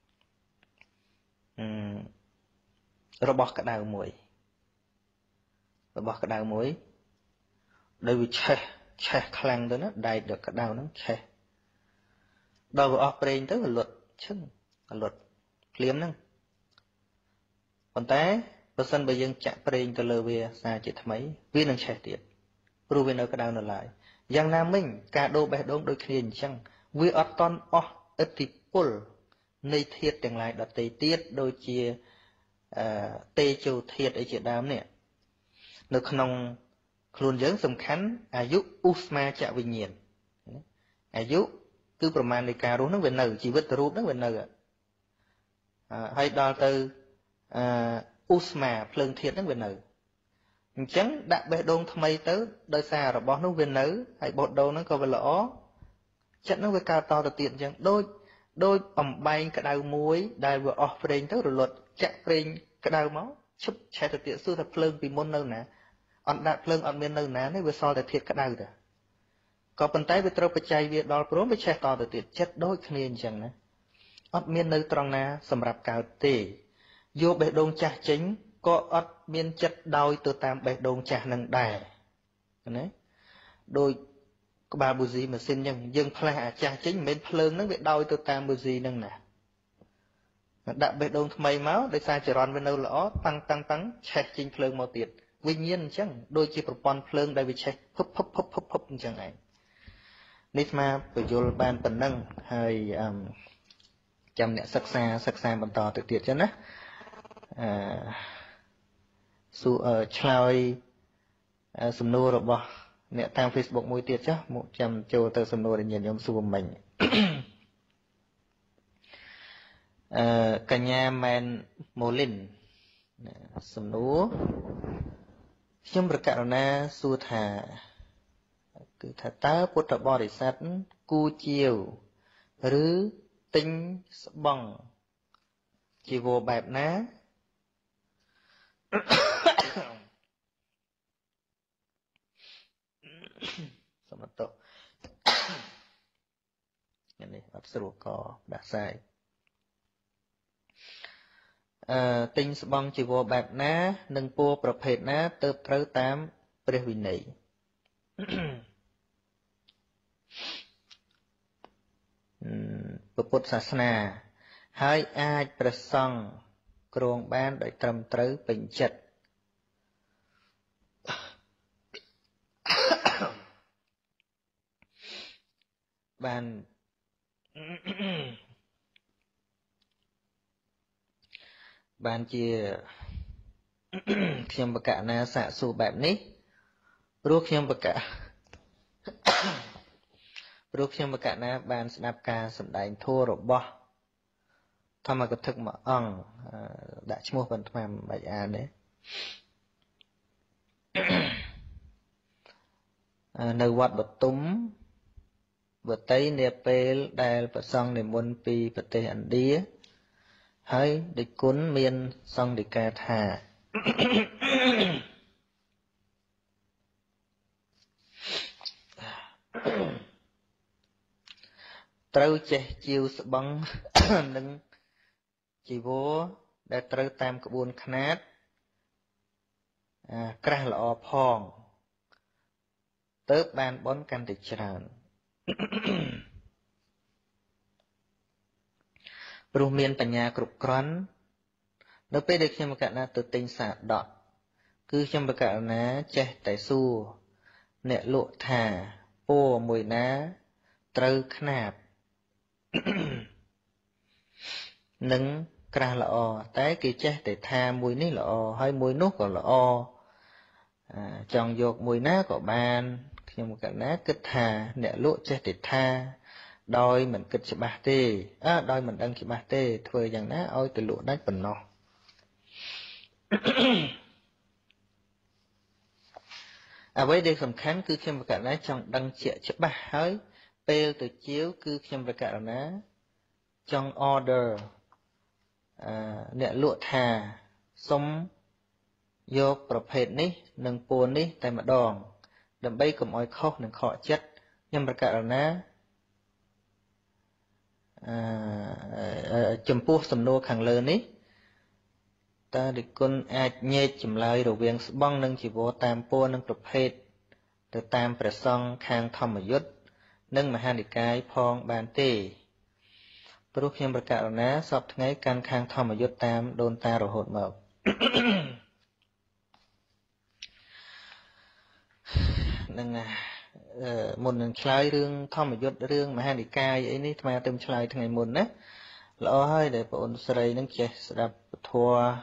rồi bỏ cả đào mùi rồi bỏ cả đào mùi đây vì che che khăn đó nó đầy được cái đau nó che đầu vào operate tới là luật chứ là luật liếm nó còn té bữa sân bây giờ chạm operate từ lơ về xa chỉ thấy mấy viên đang che tiệt rồi bên ở cái đau nó lại giang nam mình cả đô bé đống đôi khi chăng vi oton o etipol nơi thiệt chẳng lại đặt tây tiết đôi chia tê châu thiệt ấy chỉ đám nè nó không luôn dẫn sầm khánh à giúp usma chạ bình nhiên à giúp cứประมาณ នៃការរស់នឹងវានៅជីវិតរូបនឹងវានៅហើយដល់ទៅអ៊ូស្មាភ្លើងធាតុនឹងវានៅអញ្ចឹងដាក់បេះដូងថ្មីទៅដោយសាររបស់នោះវានៅហើយបោះដូងហ្នឹងក៏វាល្អចិត្តនឹងវាកើតតទៅទៀតអញ្ចឹងដូចដូចអំបែងក្តៅមួយដែលវាអស់ប្រេងទៅរលត់ចាក់ប្រេងក្តៅមកឈប់ឆេះទៅទៀតសួរថាភ្លើងពីមុននៅណាអត់ដាក់ភ្លើងអត់មាននៅណាទេវាសល់តែធាតុក្តៅទៅក៏ប៉ុន្តែវាត្រូវបច្ច័យវាដល់ព្រមវាឆេះតទៅទៀតចិត្តដូចគ្នាអញ្ចឹងណាអត់មាននៅត្រង់ណាសម្រាប់កើតទេយកបេះដូងចាស់ចេញក៏អត់មានចិត្តដោយទៅតាមបេះដូងចាស់នឹងដែរណាដោយក្បាលប៊ូស៊ីម៉ាស៊ីនអញ្ចឹងយើងផ្លាស់អាចាស់ចេញមិនមែនភ្លើងហ្នឹងវាដោយទៅតាមប៊ូស៊ីហ្នឹងណាដាក់បេះដូងថ្មីមកដោយសារចរន្តវានៅល្អតាំងតាំងតាំងឆេះចេញភ្លើងមកទៀតវិញ្ញាណអញ្ចឹងដូចជាប្រព័ន្ធភ្លើងដែលវាឆេះភពភពភពភពភពអញ្ចឹងឯងនេះស្មាបញ្យលបានប៉ុណ្ណឹងហើយចាំអ្នកសិក្សាសិក្សាបន្តទៅទៀតចឹងណាអឺសួរឆ្លើយសំណួររបស់អ្នកតាម Facebook មួយទៀតចាស់មកចាំចូលទៅសំណួរដែលញាតិញោមសួរមិញអឺកញ្ញាមែនម៉ូលីនសំណួរខ្ញុំប្រកាសណាសួរថាគឺថាតើពុទ្ធបរិស័ទគូជាវឬទិញស្បង់ជីវរបែបណាសមត្ថៈនេះអត់ស្រួលកដាក់សាយអឺទិញស្បង់ជីវរបែបណានិងពណ៌ប្រភេទណាទៅត្រូវតាមព្រះវិន័យពុទ្ធសាសនាហើយអាចប្រសង់គ្រងបានដោយត្រឹមត្រូវពេញចិត្តបានបានជាខ្ញុំបកណាសាកសួរបែបនេះព្រោះខ្ញុំបកព្រោះខ្ញុំបកណាបានស្ដាប់ការសម្ដែងធម៌របស់ធម្មកថាមួយអង្គដាក់ឈ្មោះប៉ុន្តែមិនបាច់អានទេនៅវត្តបទុមវតីនាពេលដែលប្រសង់និមន្តពីប្រទេសឥណ្ឌាហើយដឹកគុណមានសង្ឃដីកាថាត្រូវចេះជាវស្បង់នឹងជីវរដែលត្រូវតាមក្បួនខ្នាតក្រាស់ល្អផងទៅបានបនកាន់តែច្រើនព្រោះមានបញ្ញាគ្រប់គ្រាន់នៅពេលដែលខ្ញុំកណាទៅទិញសាដកគឺខ្ញុំបកណាចេះតែសួរអ្នកលក់ថាពោមួយណាត្រូវខ្នាតនឹងក្រាស់ល្អតែគេចេះតែថាមួយនេះល្អហើយមួយនោះក៏ល្អចង់យកមួយណាក៏បានខ្ញុំកណាគិតថាអ្នកលក់ចេះតែថាដោយមិនគិតច្បាស់ទេអើដោយមិនដឹងច្បាស់ទេធ្វើយ៉ាងណាឲ្យទៅលក់ដាច់ប៉ុណ្ណោះអ្វីដែលសំខាន់គឺខ្ញុំបកណាចង់ដឹងជាក់ច្បាស់ហើយពេលទៅជាវគឺខ្ញុំបកណាចង់ order អឺអ្នកលក់ថាសុំយកប្រភេទនេះនិងពួននេះតែម្ដងដើម្បីកុំឲ្យខុសនឹងខកចិត្តខ្ញុំបកណាអឺចំពោះសំណួរខាងលើនេះតើរិគុណអាចញែកចម្លើយរវាងស្បង់និងជីវរតាមពួននិងប្រភេទទៅតាមព្រះសង្ឃខាងធម្មយុត្តនិងមហានិកាយផងបានទេព្រោះខ្ញុំប្រកាសណាសពថ្ងៃកាន់ខាងធម្មយុត្តតាមដូនតារហូតមកនឹងមុននឹងឆ្លើយរឿងធម្មយុត្តរឿងមហានិកាយអីនេះអាត្មាទៅឆ្លើយថ្ងៃមុនណាល្អហើយដែលបងអូនស្រីនឹងចេះស្ដាប់ពធ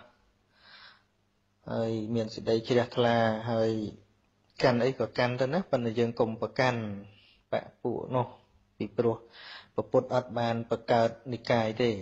ហើយមានសេចក្តីជ្រះថ្លាហើយកាន់អីក៏កាន់ទៅណាប៉ុន្តែយើងកុំប្រកាន់បៈពួកនោះពីព្រោះពុទ្ធអត់បានបង្កើតនិកាយទេ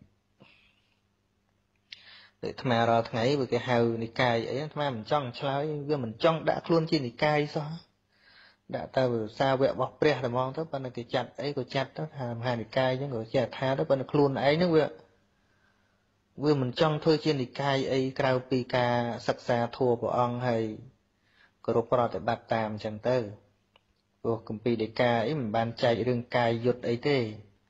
តែអាត្មារាល់ថ្ងៃវាគេហៅនិកាយអីអាត្មាមិនចង់ឆ្លើយវាមិនចង់ដាក់ខ្លួនជានិកាយសោះដាក់ទៅសាវករបស់ព្រះតែហ្មងទៅប៉ុន្តែគេចាត់អីក៏ចាត់ទៅថាមហានិកាយអញ្ចឹងក៏ចេះថាទៅប៉ុន្តែខ្លួនឯងហ្នឹងវាវាមិនចង់ធ្វើជានិកាយអីក្រៅពីការសិក្សាធម៌ព្រះអង្គហើយគោរពប្រតិបត្តិតាមអញ្ចឹងទៅព្រោះគម្ពីរដីកាអីមិនបានចែករឿងកាយយុទ្ធអីទេ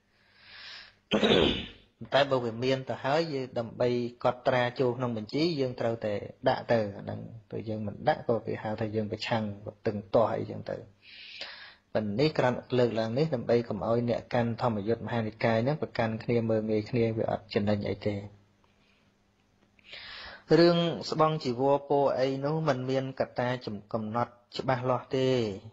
តែបើវាមានទៅហើយយើងដើម្បីកត់ត្រាចូលក្នុងបញ្ជីយើងត្រូវតែដាក់ទៅហ្នឹងទៅយើងមិនដាក់ក៏គេហៅថាយើងប្រឆាំងតឹងទាស់អីចឹងទៅប៉ុន្តែនេះគ្រាន់លើកឡើងនេះដើម្បីកុំឲ្យអ្នកកាន់ធម្មយុត្តមហានិកាយហ្នឹងប្រកាន់គ្នាមើលងាយគ្នាវាអត់ចំណេញអីទេរឿងស្បង់ជីវរពោអីនោះมันមានកត្តាកំណត់ច្បាស់លាស់ទេ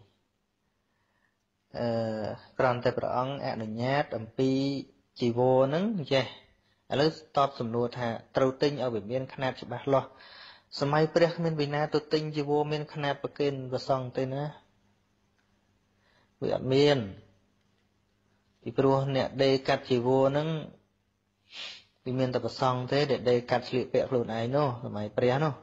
អឺគ្រាន់តែព្រះអង្គអនុញ្ញាតអំពីជីវរហ្នឹងចេះឥឡូវតបសំណួរថាត្រូវទិញឲ្យវាមានຂະຫນាតច្បាស់លាស់សម័យព្រះគ្មានវិណាទៅទិញជីវរមានຂະຫນាតប្រគេនព្រះសង្ឃទេណាវាអត់មានពីព្រោះអ្នកដេរកាត់ជីវរហ្នឹងវាមានតែព្រះសង្ឃទេដែលដេរកាត់ស្លៀកពាក់ខ្លួនឯងនោះសម័យព្រះនោះ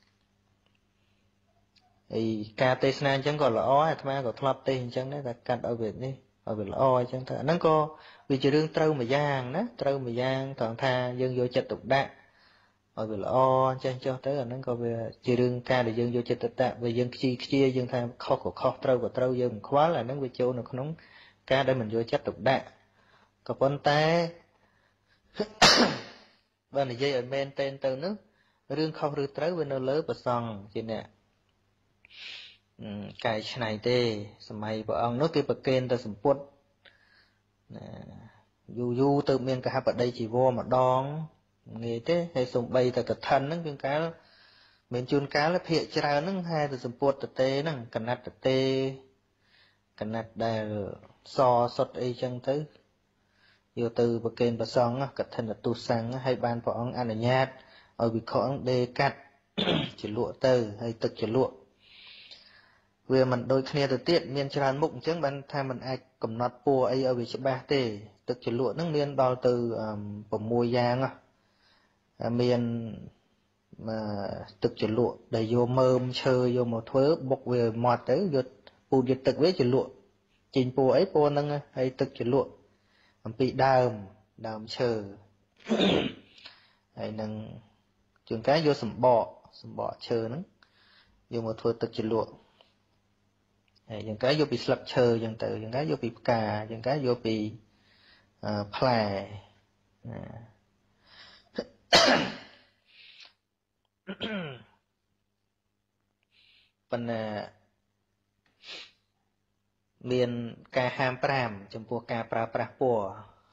ហើយការទេសនាអញ្ចឹងក៏ល្អអាត្មាក៏ធ្លាប់ទេសអញ្ចឹងដែរតែកាត់ឲ្យវានេះឲ្យវាល្អអញ្ចឹងទៅអាហ្នឹងក៏វាជារឿងត្រូវមួយយ៉ាងណាត្រូវមួយយ៉ាងត្រង់ថាយើងយកចិត្តទុកដាក់ឲ្យវាល្អចេះចុះទៅអាហ្នឹងក៏វាជារឿងការដែលយើងយកចិត្តទុកដាក់វាយើងខ្ជិលខ្ជាយើងថាខុសក៏ខុសត្រូវក៏ត្រូវយើងមិនខ្វល់អាហ្នឹងវាចូលនៅក្នុងការដែលមិនយកចិត្តទុកដាក់ក៏ប៉ុន្តែបើនិយាយឲ្យមែនតែនទៅនោះរឿងខុសឬត្រូវវានៅលើព្រះសង្ឃជាអ្នកកែច្នៃទេសម័យព្រះអង្គនោះគេប្រគេនទៅសម្ពុតណាយូរយូរទៅមានកហបតីជីវរម្ដងងាយទេហើយសំបីតែកឋិនហ្នឹងគឺកាលមានជួនកាលភាកច្រើនហ្នឹងហែទៅសម្ពុតតទេហ្នឹងកណាត់តទេកណាត់ដែលសសុតអីចឹងទៅយកទៅប្រគេនព្រះសង្ឃកឋិនទុសង្ឃហើយបានព្រះអង្គអនុញ្ញាតឲ្យវិខអង្គដេកាត់ចលក់ទៅហើយទឹកចលក់វាមិនដូចគ្នាទៅទៀតមានច្រើនមុខអញ្ចឹងបានថាมันអាចកំណត់ពួរអីឲ្យវាច្បាស់ទេទឹកចលក់ហ្នឹងមានដល់ទៅ6យ៉ាងមានទឹកចលក់ដែលយកមើមឈើយកមកធ្វើបុកវាមាត់ទៅយកពូតយកទឹកវាចលក់ចេញពួរអីពួរហ្នឹងហើយទឹកចលក់អំពីដើមដើមឈើហើយនឹងជួនកាលយកសម្បកសម្បកឈើហ្នឹងយកមកធ្វើទឹកចលក់ហើយយ៉ាងកាយយកពីស្លឹកឈើយ៉ាងទៅយ៉ាងកាយយកពីផ្កាយ៉ាងកាយយកពីផ្លែប៉ុន្តែមានការហាមប្រាមចំពោះការប្រើប្រាស់ពណ៌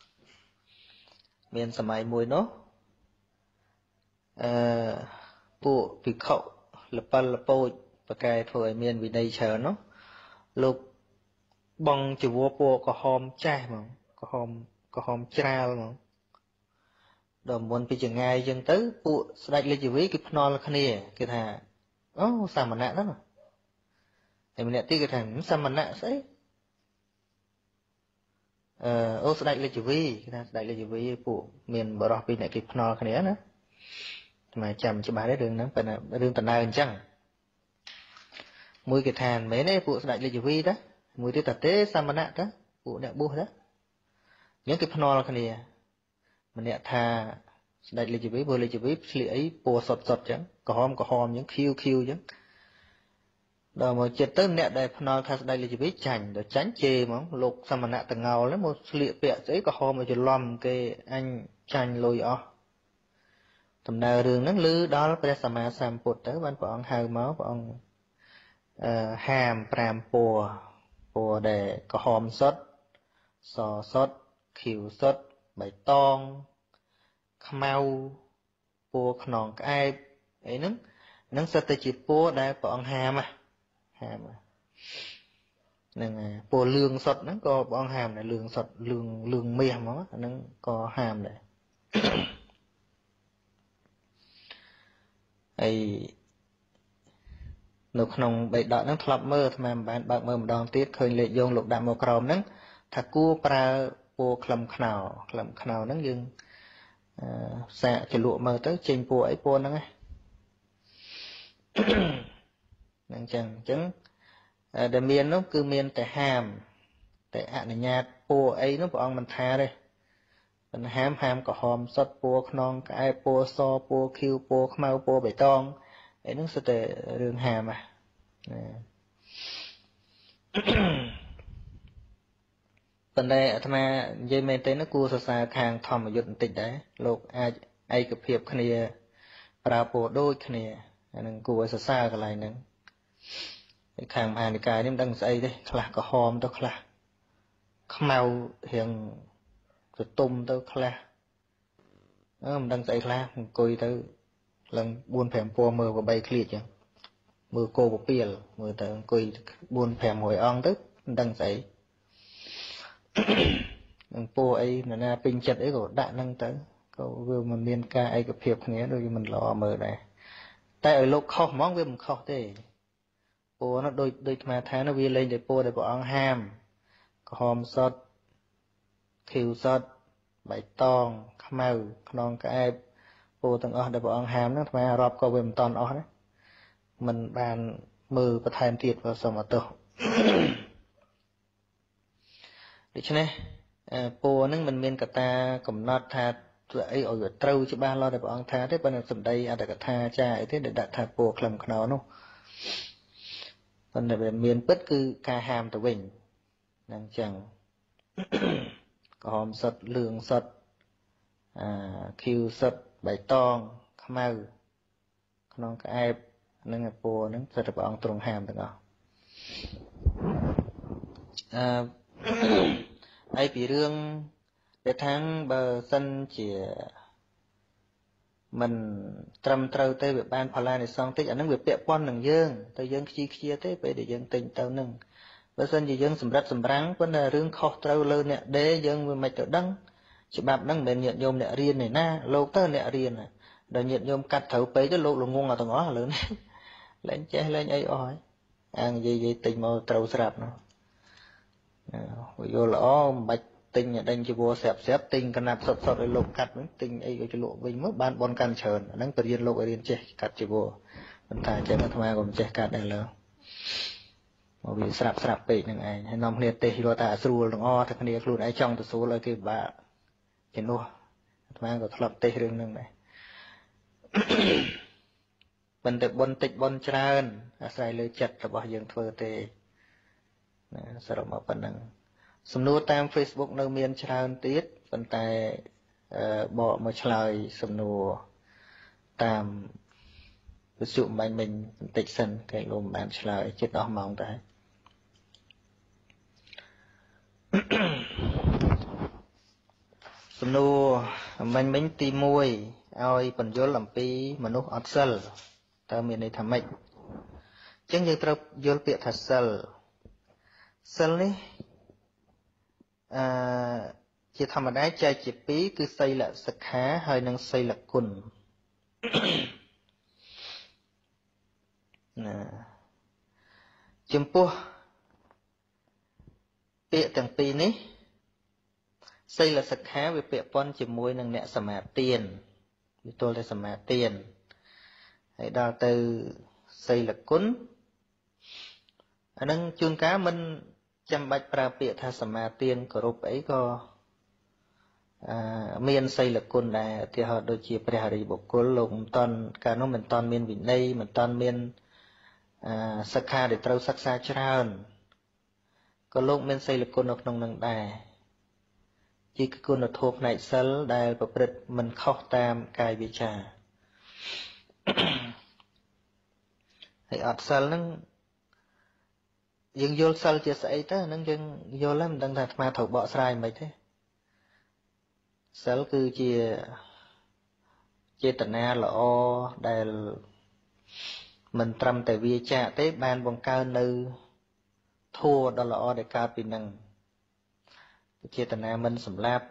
មានសម័យមួយនោះអឺពួកភិក្ខុលពិលលពោចប្រកែធ្វើឲ្យមានវិន័យច្រើននោះលោកបងជីវរពណ៌ក្រហមចាស់ហ្មងក្រហមក្រហមច្រាលហ្មងដល់មុនពីចងាយអញ្ចឹងទៅពួកស្ដេចលេចវីគេភ្នាល់គ្នាគេថាអូសាមណៈហ្នឹងតែម្នាក់ទៀតគេថាសាមណៈស្អីអឺអូស្ដេចលេចវីគេថាស្ដេចលេចវីពួកមានបរិះពីរអ្នកគេភ្នាល់គ្នាណាតែចាំច្បាស់ទេរឿងហ្នឹងប៉ុន្តែរឿងតំណើអញ្ចឹងមួយគេថាមិនមែនទេពួកស្ដេចលេចវីតាមួយទៀតថាទេសាមណៈតាពួកអ្នកបួសតាអញ្ចឹងគេភ្នាល់គ្នាម្នាក់ថាស្ដេចលេចវីព្រោះលេចវីឆ្លៀកអីពណ៌សុតសុតអញ្ចឹងក្រហមក្រហមអញ្ចឹងខៀវខៀវអញ្ចឹងដល់មកចិត្តទៅអ្នកដែលភ្នាល់ថាស្ដេចលេចវីចាញ់ដល់ចាញ់ជេរហ្មងលោកសាមណៈតងោលហ្នឹងមកស្លៀកពាក់ស្អីក្រហមឲ្យច្រឡំគេអញចាញ់លុយអស់ដំណើររឿងហ្នឹងឮដល់ព្រះសម្មាសម្ពុទ្ធទៅបានព្រះអង្គហៅមកព្រះអង្គអឺហាមប្រាំពណ៌ពណ៌ដែលក្រហមសុតសសុតខៀវសុតបៃតងខ្មៅពណ៌ខ្នងក្អែបអីហ្នឹងហ្នឹងសិតតែជាពណ៌ដែលព្រះអង្គហាមហាមហ្នឹងហើយពណ៌លឿងសុតហ្នឹងក៏ព្រះអង្គហាមដែរលឿងសុតលឿងលឿងមាសហ្មងអាហ្នឹងក៏ហាមដែរហើយនៅក្នុងបេដកហ្នឹងធ្លាប់មើលអាត្មាមិនបានបើកមើលម្ដងទៀតឃើញលេខយោងលោកដាក់មកក្រោមហ្នឹងថាគួរប្រើពណ៌ក្លឹមខ្នោក្លឹមខ្នោហ្នឹងយើងអឺសាកចលក់មើលទៅចេញពណ៌អីពណ៌ហ្នឹងហ្នឹងអញ្ចឹងអញ្ចឹងដែលមាននោះគឺមានតែហាមតែអនុញ្ញាតពណ៌អីនោះព្រះអង្គមិនថាទេប៉ុន្តែហាមហាមក្រហមសុទ្ធពណ៌ខ្នងក្អែបពណ៌សពណ៌ខៀវពណ៌ខ្មៅពណ៌បៃតងអីហ្នឹងសិតតែរឿងហាមណាប៉ុន្តែអាត្មានិយាយមែនទេណាគួរសរសើរខាងធម្មយុត្តបន្តិចដែរលោកអាចឯកភាពគ្នាប្រើពណ៌ដូចគ្នាអានឹងគួរឲ្យសរសើរកន្លែងហ្នឹងហើយខាងមហានិកាយនេះមិនដឹងស្អីទេខ្លះក្រហមទៅខ្លះខ្មៅរៀងទៅទុំទៅខ្លះអឺមិនដឹងស្អីខ្លះអង្គុយទៅឡើងបួន ប្រាំពណ៌មើលប្របីឃ្លៀតចឹងមើលគោពពាលមើលទៅអង្គុយបួន ប្រាំរយអង្គទៅមិនដឹងស្អីនឹងពណ៌អីណានាពេញចិត្តអីក៏ដាក់ហ្នឹងទៅក៏វាមិនមានការឯកភាពគ្នាដូចមិនល្អមើលដែរតែឲ្យលោកខុសហ្មងវាមិនខុសទេពណ៌នោះដូចដូចអាត្មាថានោះវាលែងតែពណ៌ដែលព្រះអង្គហាមក្រហមសុទ្ធខៀវសុទ្ធបៃតងខ្មៅខ្នងក្អែបពណ៌ទាំងអស់ដែលព្រះអង្គហាមហ្នឹងអាត្មារាប់ក៏វាមិនតាន់អស់ដែរមិនបានមើលបន្ថែមទៀតក៏សូមអត់ទោសដូច្នេះពណ៌ហ្នឹងមិនមានកត្តាកំណត់ថាធ្វើអីឲ្យវាត្រូវច្បាស់លាស់ដែលព្រះអង្គថាទេប៉ុន្តែសម្ដីអត្តកថាចាអីទេដែលដាក់ថាពណ៌ក្លឹមខ្នោនោះប៉ុន្តែវាមានពិតគឺការហាមទៅវិញហ្នឹងចឹងក្រហមសុទ្ធលឿងសុទ្ធអាខៀវសុទ្ធបៃតងខ្មៅក្នុងក្អែបហ្នឹងពណ៌ហ្នឹងសិតតែព្រះអង្គទ្រង់ហាមទាំងអស់អឺហើយពីរឿងដែលថាបើសិនជាមិនត្រឹមត្រូវទេវាបានផល្លានិសង្ឃតិចអាហ្នឹងវាពាក់ព័ន្ធនឹងយើងទៅយើងខ្ជិលខ្ជាទេពេលដែលយើងទិញទៅហ្នឹងបើសិនជាយើងសម្រិតសម្រាំងប៉ុន្តែរឿងខុសត្រូវលើអ្នកដេយើងវាមិនទៅដឹងច្បាប់ហ្នឹងមិនមែនញាតិញោមអ្នករៀនទេណាលោកទៅអ្នករៀនដល់ញាតិញោមកាត់ត្រូវពេកទៅលោកល្ងងអត់ទាំងអស់ឥឡូវនេះលែងចេះលែងអីអស់ហើយអានិយាយនិយាយទិញមកត្រូវស្រាប់នោះយល់ល្អមិនបាច់ទិញដេញជីវរស្រាប់ស្រាប់ទិញកណាត់សុតសុតឲ្យលោកកាត់វិញទិញអីឲ្យលក់វិញមកបានបនកាន់ច្រើនអាហ្នឹងបរៀនលោកឲ្យរៀនចេះកាត់ជីវរប៉ុន្តែអញ្ចឹងអាត្មាក៏មិនចេះកាត់ដែរលើមកវាស្រាប់ស្រាប់ពេកហ្នឹងឯងហើយនាំគ្នាទេសរត់តែស្រួលទាំងអស់តែគ្នាខ្លួនឯងចង់ទៅស្រួលឲ្យគេពិបាកជំនួសអាត្មាក៏ធ្លាប់ទេសរឿងហ្នឹងដែរប៉ុន្តែបុណ្យតិចបុណ្យច្រើនអាស្រ័យលើចិត្តរបស់យើងធ្វើទេណាសរុបមកប៉ុណ្ណឹងសំណួរតាម Facebook នៅមានច្រើនទៀតប៉ុន្តែបកមកឆ្លើយសំណួរតាមវិទ្យុបាញ់មិញបន្តិចសិនគេលោកមិនបានឆ្លើយជិតអស់ម៉ោងដែរសំណួរមិញមិញទីមួយឲ្យបញ្យល់អំពីមនុស្សអត់សិលតើមានន័យថាម៉េចអញ្ចឹងយើងត្រូវយល់ពាក្យថាសិលសិលនេះអឺជាធម្មតាចែកជាពីរគឺសីលសិក្ខាហើយនិងសីលគុណណាចំពោះពាក្យទាំងពីរនេះសីលសិក្ខាវាពាក់ព័ន្ធជាមួយនឹងអ្នកសមាទានវាទល់តែសមាទានហើយដល់ទៅសីលគុណអានឹងជួនកាលមិនចាំបាច់ប្រើពាក្យថាសមាទានគោរពអីក៏អឺមានសីលគុណដែរឧទាហរណ៍ដូចជាព្រះអរិយបុគ្គលលោកមិនតន់កាលនោះមិនតន់មានវិន័យមិនតន់មានអឺសិក្ខាដែលត្រូវសិក្សាច្រើនក៏លោកមានសីលគុណនៅក្នុងនឹងដែរជាគុណធម៌ផ្នែកសិលដែលប្រព្រឹត្តមិនខុសតាមកាយវាចាហើយអត់សិលហ្នឹងយើងយល់សិលជាស្អីទៅហ្នឹងយើងយល់ហើយមិនដឹងថាអាត្មាត្រូវបកស្រាយមិនទេសិលគឺជាចេតនាល្អដែលមិនត្រឹមតែវាចាទេបានបង្កើននៅធម៌ដ៏ល្អដែលកើតពីនឹងចេតនាមិនសម្លាប់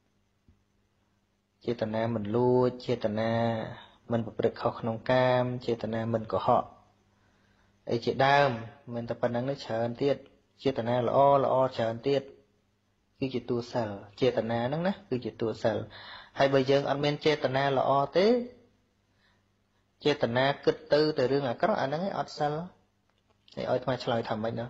ចេតនាមិនលួចចេតនាមិនប្រព្រឹត្តខុសក្នុងកាមចេតនាមិនកុហកអីជាដើមមិនតែប៉ុណ្្នឹងទេច្រើនទៀតចេតនាល្អល្អច្រើនទៀតគឺជាតួសិលចេតនាហ្នឹងណាគឺជាតួសិលហើយបើយើងអត់មានចេតនាល្អទេចេតនាគិតទៅតែរឿងអាក្រក់អាហ្នឹងឯងអត់សិលហើយឲ្យថ្មឆ្លើយថាម៉េចណា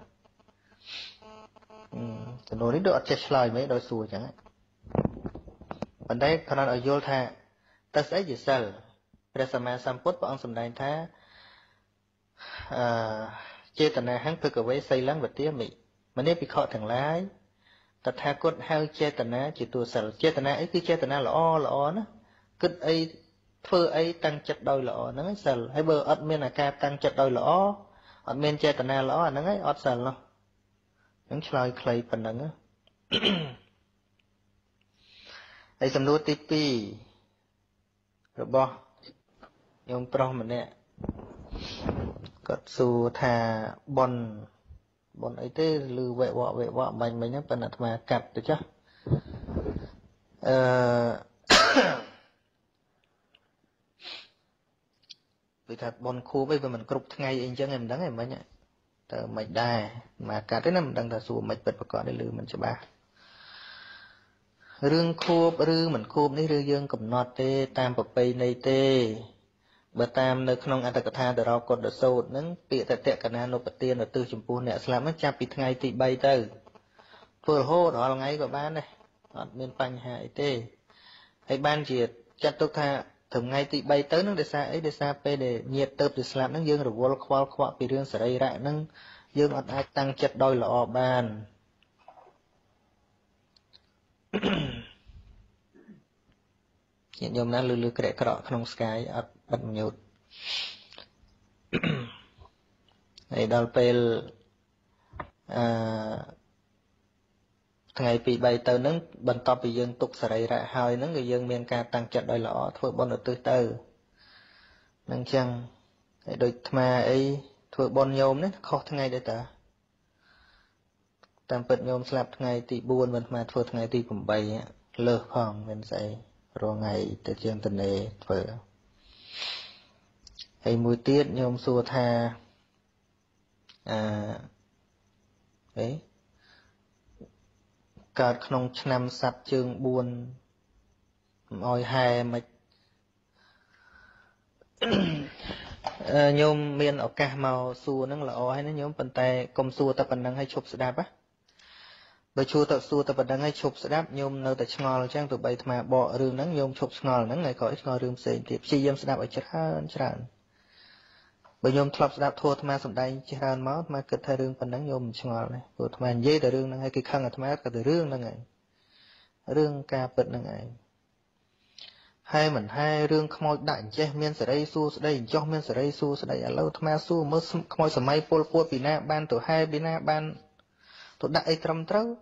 សំណួរនេះដូចអត់ចេះឆ្លើយមិនដោយសួរអញ្ចឹងប៉ុន្តែគ្រាន់ឲ្យយល់ថាតើស្អីជាសិលព្រះសម្មាសម្ពុទ្ធព្រះអង្គសម្ដែងថាអឺចេតនាហង្ភគវេសីលង្វទាមិមនីភិក្ខុទាំងឡាយតថាគតហៅចេតនាជាតួសិលចេតនាអីគឺចេតនាល្អល្អណាគិតអីធ្វើអីតាំងចិត្តដោយល្អហ្នឹងឯងសិលហើយបើអត់មានអាការតាំងចិត្តដោយល្អអត់មានចេតនាល្អអាហ្នឹងឯងអត់សិលនោះនឹងឆ្លើយខ្លីប៉ុណ្ណឹងហើយសំណួរទីពីររបស់ញោមប្រុសម្នាក់គាត់សួរថាបនបនអីទេឬវេវៈវេវៈបាញ់មិញហ្នឹងប៉ុន្តែអាត្មាកាត់ទៅចាស់អឺវាថាបនខួបអីវាមិនគ្រប់ថ្ងៃអីអញ្ចឹងឯងមិនដឹងឯងមិញតើមិនដែរមកកាត់ទេណាមិនដឹងថាសួរមិនពិតប្រកបទេឬមិនច្បាស់រឿងខួបឬមិនខួបនេះឬយើងកំណត់ទេតាមប្រពៃណីទេបើតាមនៅក្នុងអត្តកថាតរកុដសោតហ្នឹងពាក្យតតកណានុបទានឧទ្ទិសចំពោះអ្នកស្លាប់ហ្នឹងចាប់ពីថ្ងៃទីបីទៅធ្វើរហូតរាល់ថ្ងៃក៏បានដែរអត់មានបញ្ហាអីទេហើយបានជាចាត់ទុកថាถึงថ្ងៃទីបីទៅនឹងដោយសារអីដោយសារពេលដែលញាតិទៅទៅស្លាប់ហ្នឹងយើងរវល់ខ្វល់ខ្វាក់ពីរឿងសរីរៈហ្នឹងយើងអត់អាចតាំងចិត្តដោយល្អបានញាតិញោមណាលឺលឺក្រែកក្រក់ក្នុងស្កាយអត់បិទញូតហើយដល់ពេលអឺថ្ងៃពីបីទៅហ្នឹងបន្ទាប់ពីយើងទុកសរីរៈហើយហ្នឹងគឺយើងមានការតាំងចិត្តដោយល្អធ្វើបុណ្យឧទ្ទិសទៅហ្នឹងចឹងហើយដូចអាត្មាអីធ្វើបុណ្យញោមនេះខុសថ្ងៃដែរតាតាមពិតញោមស្លាប់ថ្ងៃទីបួនមិនអាត្មាធ្វើថ្ងៃទីប្រាំបីលើសផងមិនស្អីរងថ្ងៃទៅជាងតនេធ្វើហើយមួយទៀតញោមសួរថាអឺអីកើតក្នុងឆ្នាំសັດជើងបួនឲ្យហែមិនញោមមានឱកាសមកសួរហ្នឹងល្អហើយណាញោមប៉ុន្តែកុំសួរតែប៉ុណ្្នឹងឲ្យឈប់ស្ដាប់ណាបើឈួរទៅសួរតែប៉ុណ្្នឹងឲ្យឈប់ស្ដាប់ញោមនៅតែឆ្ងល់អញ្ចឹងទោះបីអាត្មាបករឿងហ្នឹងញោមឈប់ឆ្ងល់ហ្នឹងហើយក៏ឆ្ងល់រឿងផ្សេងទៀតព្យាយាមស្ដាប់ឲ្យច្រើនច្រើនបើញោមធ្លាប់ស្ដាប់ធម៌អាត្មាសំដែងច្រើនមកអាត្មាគិតថារឿងប៉ុណ្ណឹងញោមមិនឆ្ងល់ទេព្រោះអាត្មានិយាយតែរឿងហ្នឹងហើយគេខឹងអាត្មាក៏តែរឿងហ្នឹងហើយ rương ca bật nâng ảnh hai mình hai rương khmoi đại che miên sẽ đây su sẽ đây cho miên sẽ đây su sẽ đây à lâu tham su mới khmoi sẽ may pol pol pina ban tổ hai pina ban tổ đại trầm trâu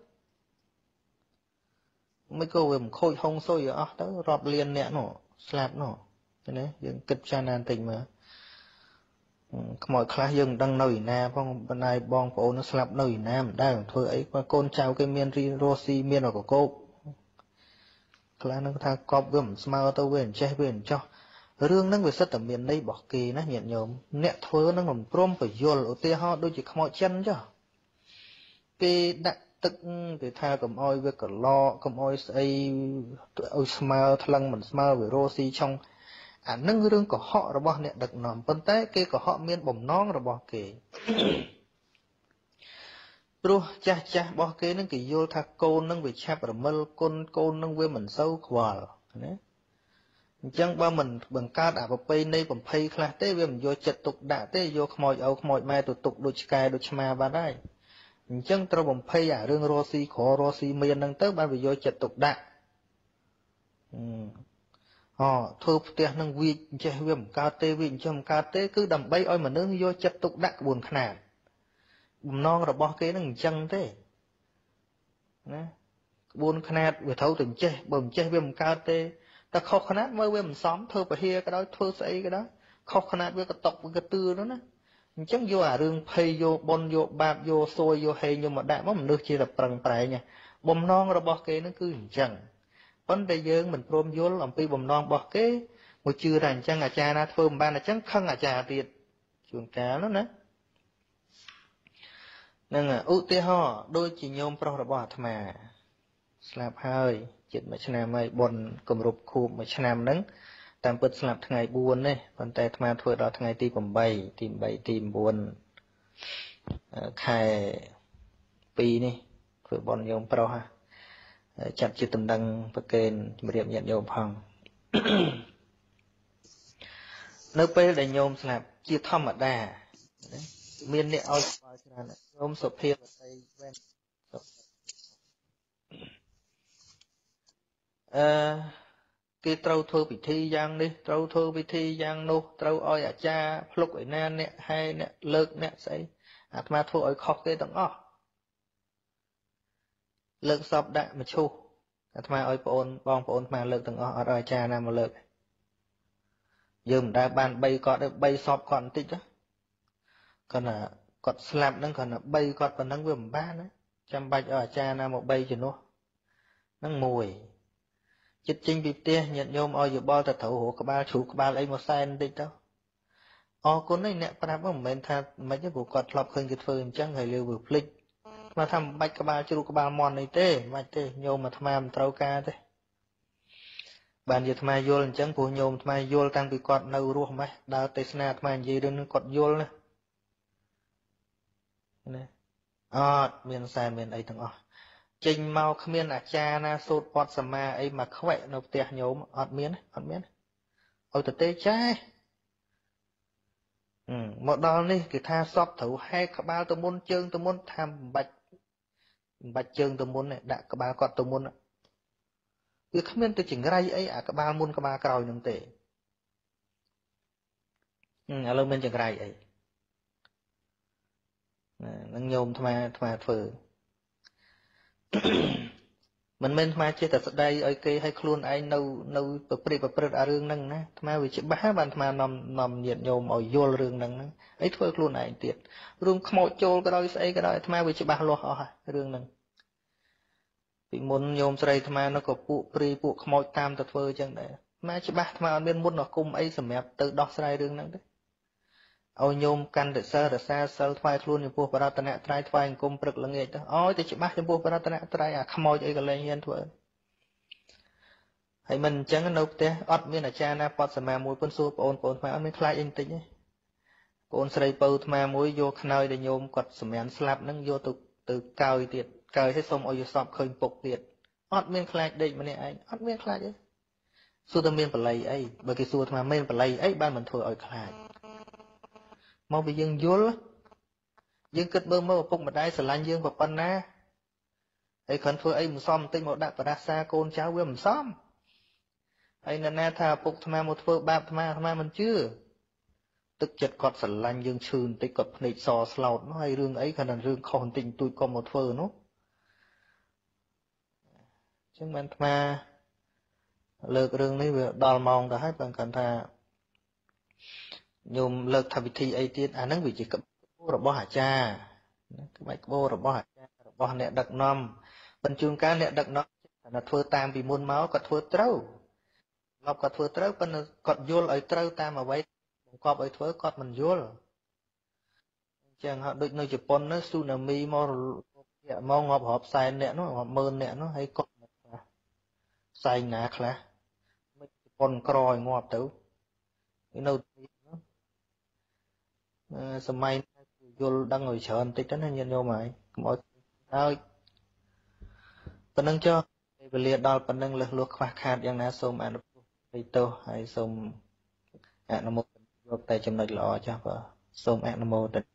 mấy cô về một khôi hông xôi ở đó rọt liền nè nọ slap nọ thế đấy dương kịch cha nan tình mà khmoi khai dương đăng nồi na phong bên này bong phố nó slap nồi na đang thôi ấy qua côn chào cái miên ri rosi miên của cô là nó tha cọp với một smile tao về che về cho rương nó về rất tầm miền đây bỏ kỳ nó nhận nhộm nẹt thôi nó còn prom phải vô ở tia ho đôi chỉ khmoi chân chứ cái đặt tức thì tha cầm oi với cả lo cầm oi say oi smile thằng mình smile với rosi trong à nâng rương của họ rồi bỏ nẹt đặc nòng phân tế cái của họ miên bồng nón rồi bỏ kỳ rồi cha cha bỏ cái nó kỳ vô tha côn nó về chạp rồi mơ côn côn nó về mình sâu khỏa đấy chẳng ba mình bằng ca đã vào pay này bằng pay khác thế về mình vô chật tục đã thế vô khmoi âu khmoi mai tụt tục đôi sky đôi ma vào đây chẳng trâu bằng pay à rương rosi khó rosi miền năng tới ban về vô chật tục đã họ thôi tiền năng vi chơi về bằng ca tê vì trong ca tê cứ đầm bay oi mà nương vô chật tục đã buồn khả bùm non rồi bỏ cái nó chân thế buồn khát về thấu từng chơi bùm chơi về một cao tê ta khóc khát mới về một xóm thơ và hia cái đó thơ xây cái đó khóc khát với cái tộc với cái tư đó nó chắc vô à rương pay vô bon vô bạp vô xôi vô hay nhưng mà đại mất mình nước chia là bằng bài nha bùm non rồi bỏ cái nó cứ chân vấn đề dương mình prom vô làm pi bùm non bỏ cái một chưa rành chân à cha na thơm ba là chắc khăn à cha tiệt chuồng cá nó nè nên là ưu tiên họ đôi chỉ nhôm pro là bỏ tham à slap hơi chuyện mà chăn mày bồn cầm rụp khu mà chăn nắng tạm bớt slap ngày buồn này còn tại tham thôi đó ngày tìm bầm bay tìm bay tìm buồn khai pi này thôi bồn nhôm pro ha chặt chỉ tầm đăng bậc kền điểm nhận nhôm hằng nơi pe để nhôm slap chia thăm ở đà miền này oi nhôm sụp hiệp ở đây ven cái trâu thơ bị thi giang đi trâu thơ bị thi giang nô trâu oi à cha lúc ấy nè nè hay nè lợt nè say à mà thua oi khóc cái tầng ó lợt sọp đại mà chu à mà oi bồn bong bồn mà lợt tầng ó oi cha nam mà lợt giờ mình đã bàn bay cọt bay sọp còn tích đó còn là cọt slap nó còn là bay cọt và năng vườn ba nữa trăm bạch ở cha nam một bay cho nó năng mùi chích chinh bịp tia nhận nhôm oi giờ bo ta thấu hổ cả ba chủ cả ba lấy một sen đi đâu o con này nè para bằng mình tha mấy cái vụ cọt lọp khơi cái phơi chẳng hay liều vừa flick mà thầm bạch cả ba chủ cả ba mòn này tê mà tê nhôm mà tham trâu ca thế bàn giờ tham vô lần chẳng phù nhôm tham vô tăng bị cọt nâu ruột mấy đào tê sna tham gì đừng cọt vô nữa nè à miền sai miền ấy thằng o trình mau khmiên à cha na sốt bọt sầm ma ấy mà khỏe nộp tiền nhôm ọt miến ọt miến ôi tờ tê cha ừ một đòn đi cái tha sọp thấu hai cả ba tờ môn chương tờ môn tham bạch bạch chương tờ môn này đã cả ba cọt tờ môn ạ cái khmiên tôi chỉnh ray ấy à cả ba môn cả ba còi nương tệ ừ à lâu bên chỉnh ray ấy năng nhôm tham tham phở mình men mà chơi thật đây ở cây hay khuôn ai nâu nâu bậc bậc bậc bậc ở rương năng nè mà vì chỉ bá bàn mà nằm nằm nhiệt nhôm ở vô rương năng ấy thôi khuôn này tiệt rương khmoi trôi cái đó ấy cái đó mà vì chỉ bá lo họ rương năng bị môn nhôm sợi mà nó có phụ pri phụ khmoi tam thật phơi chẳng đấy mà chỉ bá mà bên môn nó cùng ấy sầm mẹp từ đó sợi rương năng đấy ôi nhôm căn để sơ để xa sơ thoai luôn như phu bà ta nè trai thoai cùng bực là nghề đó ôi thì chỉ bắt như phu bà ta nè trai à khmoi ấy cái lên nhiên thôi hay mình chẳng có nộp thế ọt miên là cha na pot sầm mùi pun su pon pon mà ăn miên khai in tính ấy pon sợi bầu mà mùi vô khơi để nhôm quật sầm mèn slap nâng vô từ từ cào tiệt càoให้xong ôi sọp khơi bục tiệt ọt miên khai định mà nè anh ọt miên khai đấy su tâm miên bẩn lầy ấy bởi cái su mà miên bẩn lầy ấy ban mình thôi ôi khai mau bị dương vô dương kết bơ mơ phục mà đai sờ lan dương và pan na ហើយគ្រាន់ធ្វើអីមិនសមបន្តិចមកដាក់បដាសាកូនចៅវាមិនសមហើយនរណាថាពុកអាត្មាមកធ្វើបាបអាត្មាអាត្មាមិនជឿទឹកចិត្តគាត់ស្រឡាញ់យើងឈឺបន្តិចគាត់ភ្នែកសស្លោតនោះហើយរឿងអីគ្រាន់តែរឿងខុសបន្តិចបន្តួចក៏មកធ្វើនោះអញ្ចឹងបានអាត្មាលើករឿងនេះវាដល់ម៉ោងទៅហើយបើគាត់ថាញោមលើកថាវិធីអីទៀតអាហ្នឹងវាជាក្បួនរបស់អាចារ្យក្បាច់ក្បួនរបស់អាចារ្យរបស់អ្នកដឹកនាំបញ្ជូនការអ្នកដឹកនាំតែធ្វើតាមពីមុនមកគាត់ធ្វើត្រូវលោកគាត់ធ្វើត្រូវប៉ុន្តែគាត់យល់ឲ្យត្រូវតាមអ្វីបង្កប់ឲ្យធ្វើគាត់មិនយល់អញ្ចឹងហើយដូចនៅជប៉ុននោះស៊ូណាមីមករមកងាប់រាប់សែនអ្នកនោះរាប់ម៉ឺនអ្នកនោះហើយគាត់ផ្សែងណាខ្លះមិនជប៉ុនក្រឲ្យងាប់ទៅនៅសម័យយល់ដឹងឲ្យច្រើនបន្តិចទៅណាញាតិញោមហើយកុំឲ្យហើយប៉ុណ្្នឹងចុះពេលវេលាដល់ប៉ុណ្្នឹងលះលួសខ្វះខាតយ៉ាងណាសូមអនុគ្រោះឲ្យទោសហើយសូមអនុមោទនាយកតែចំណុចល្អចាស់បាទសូមអនុមោទនា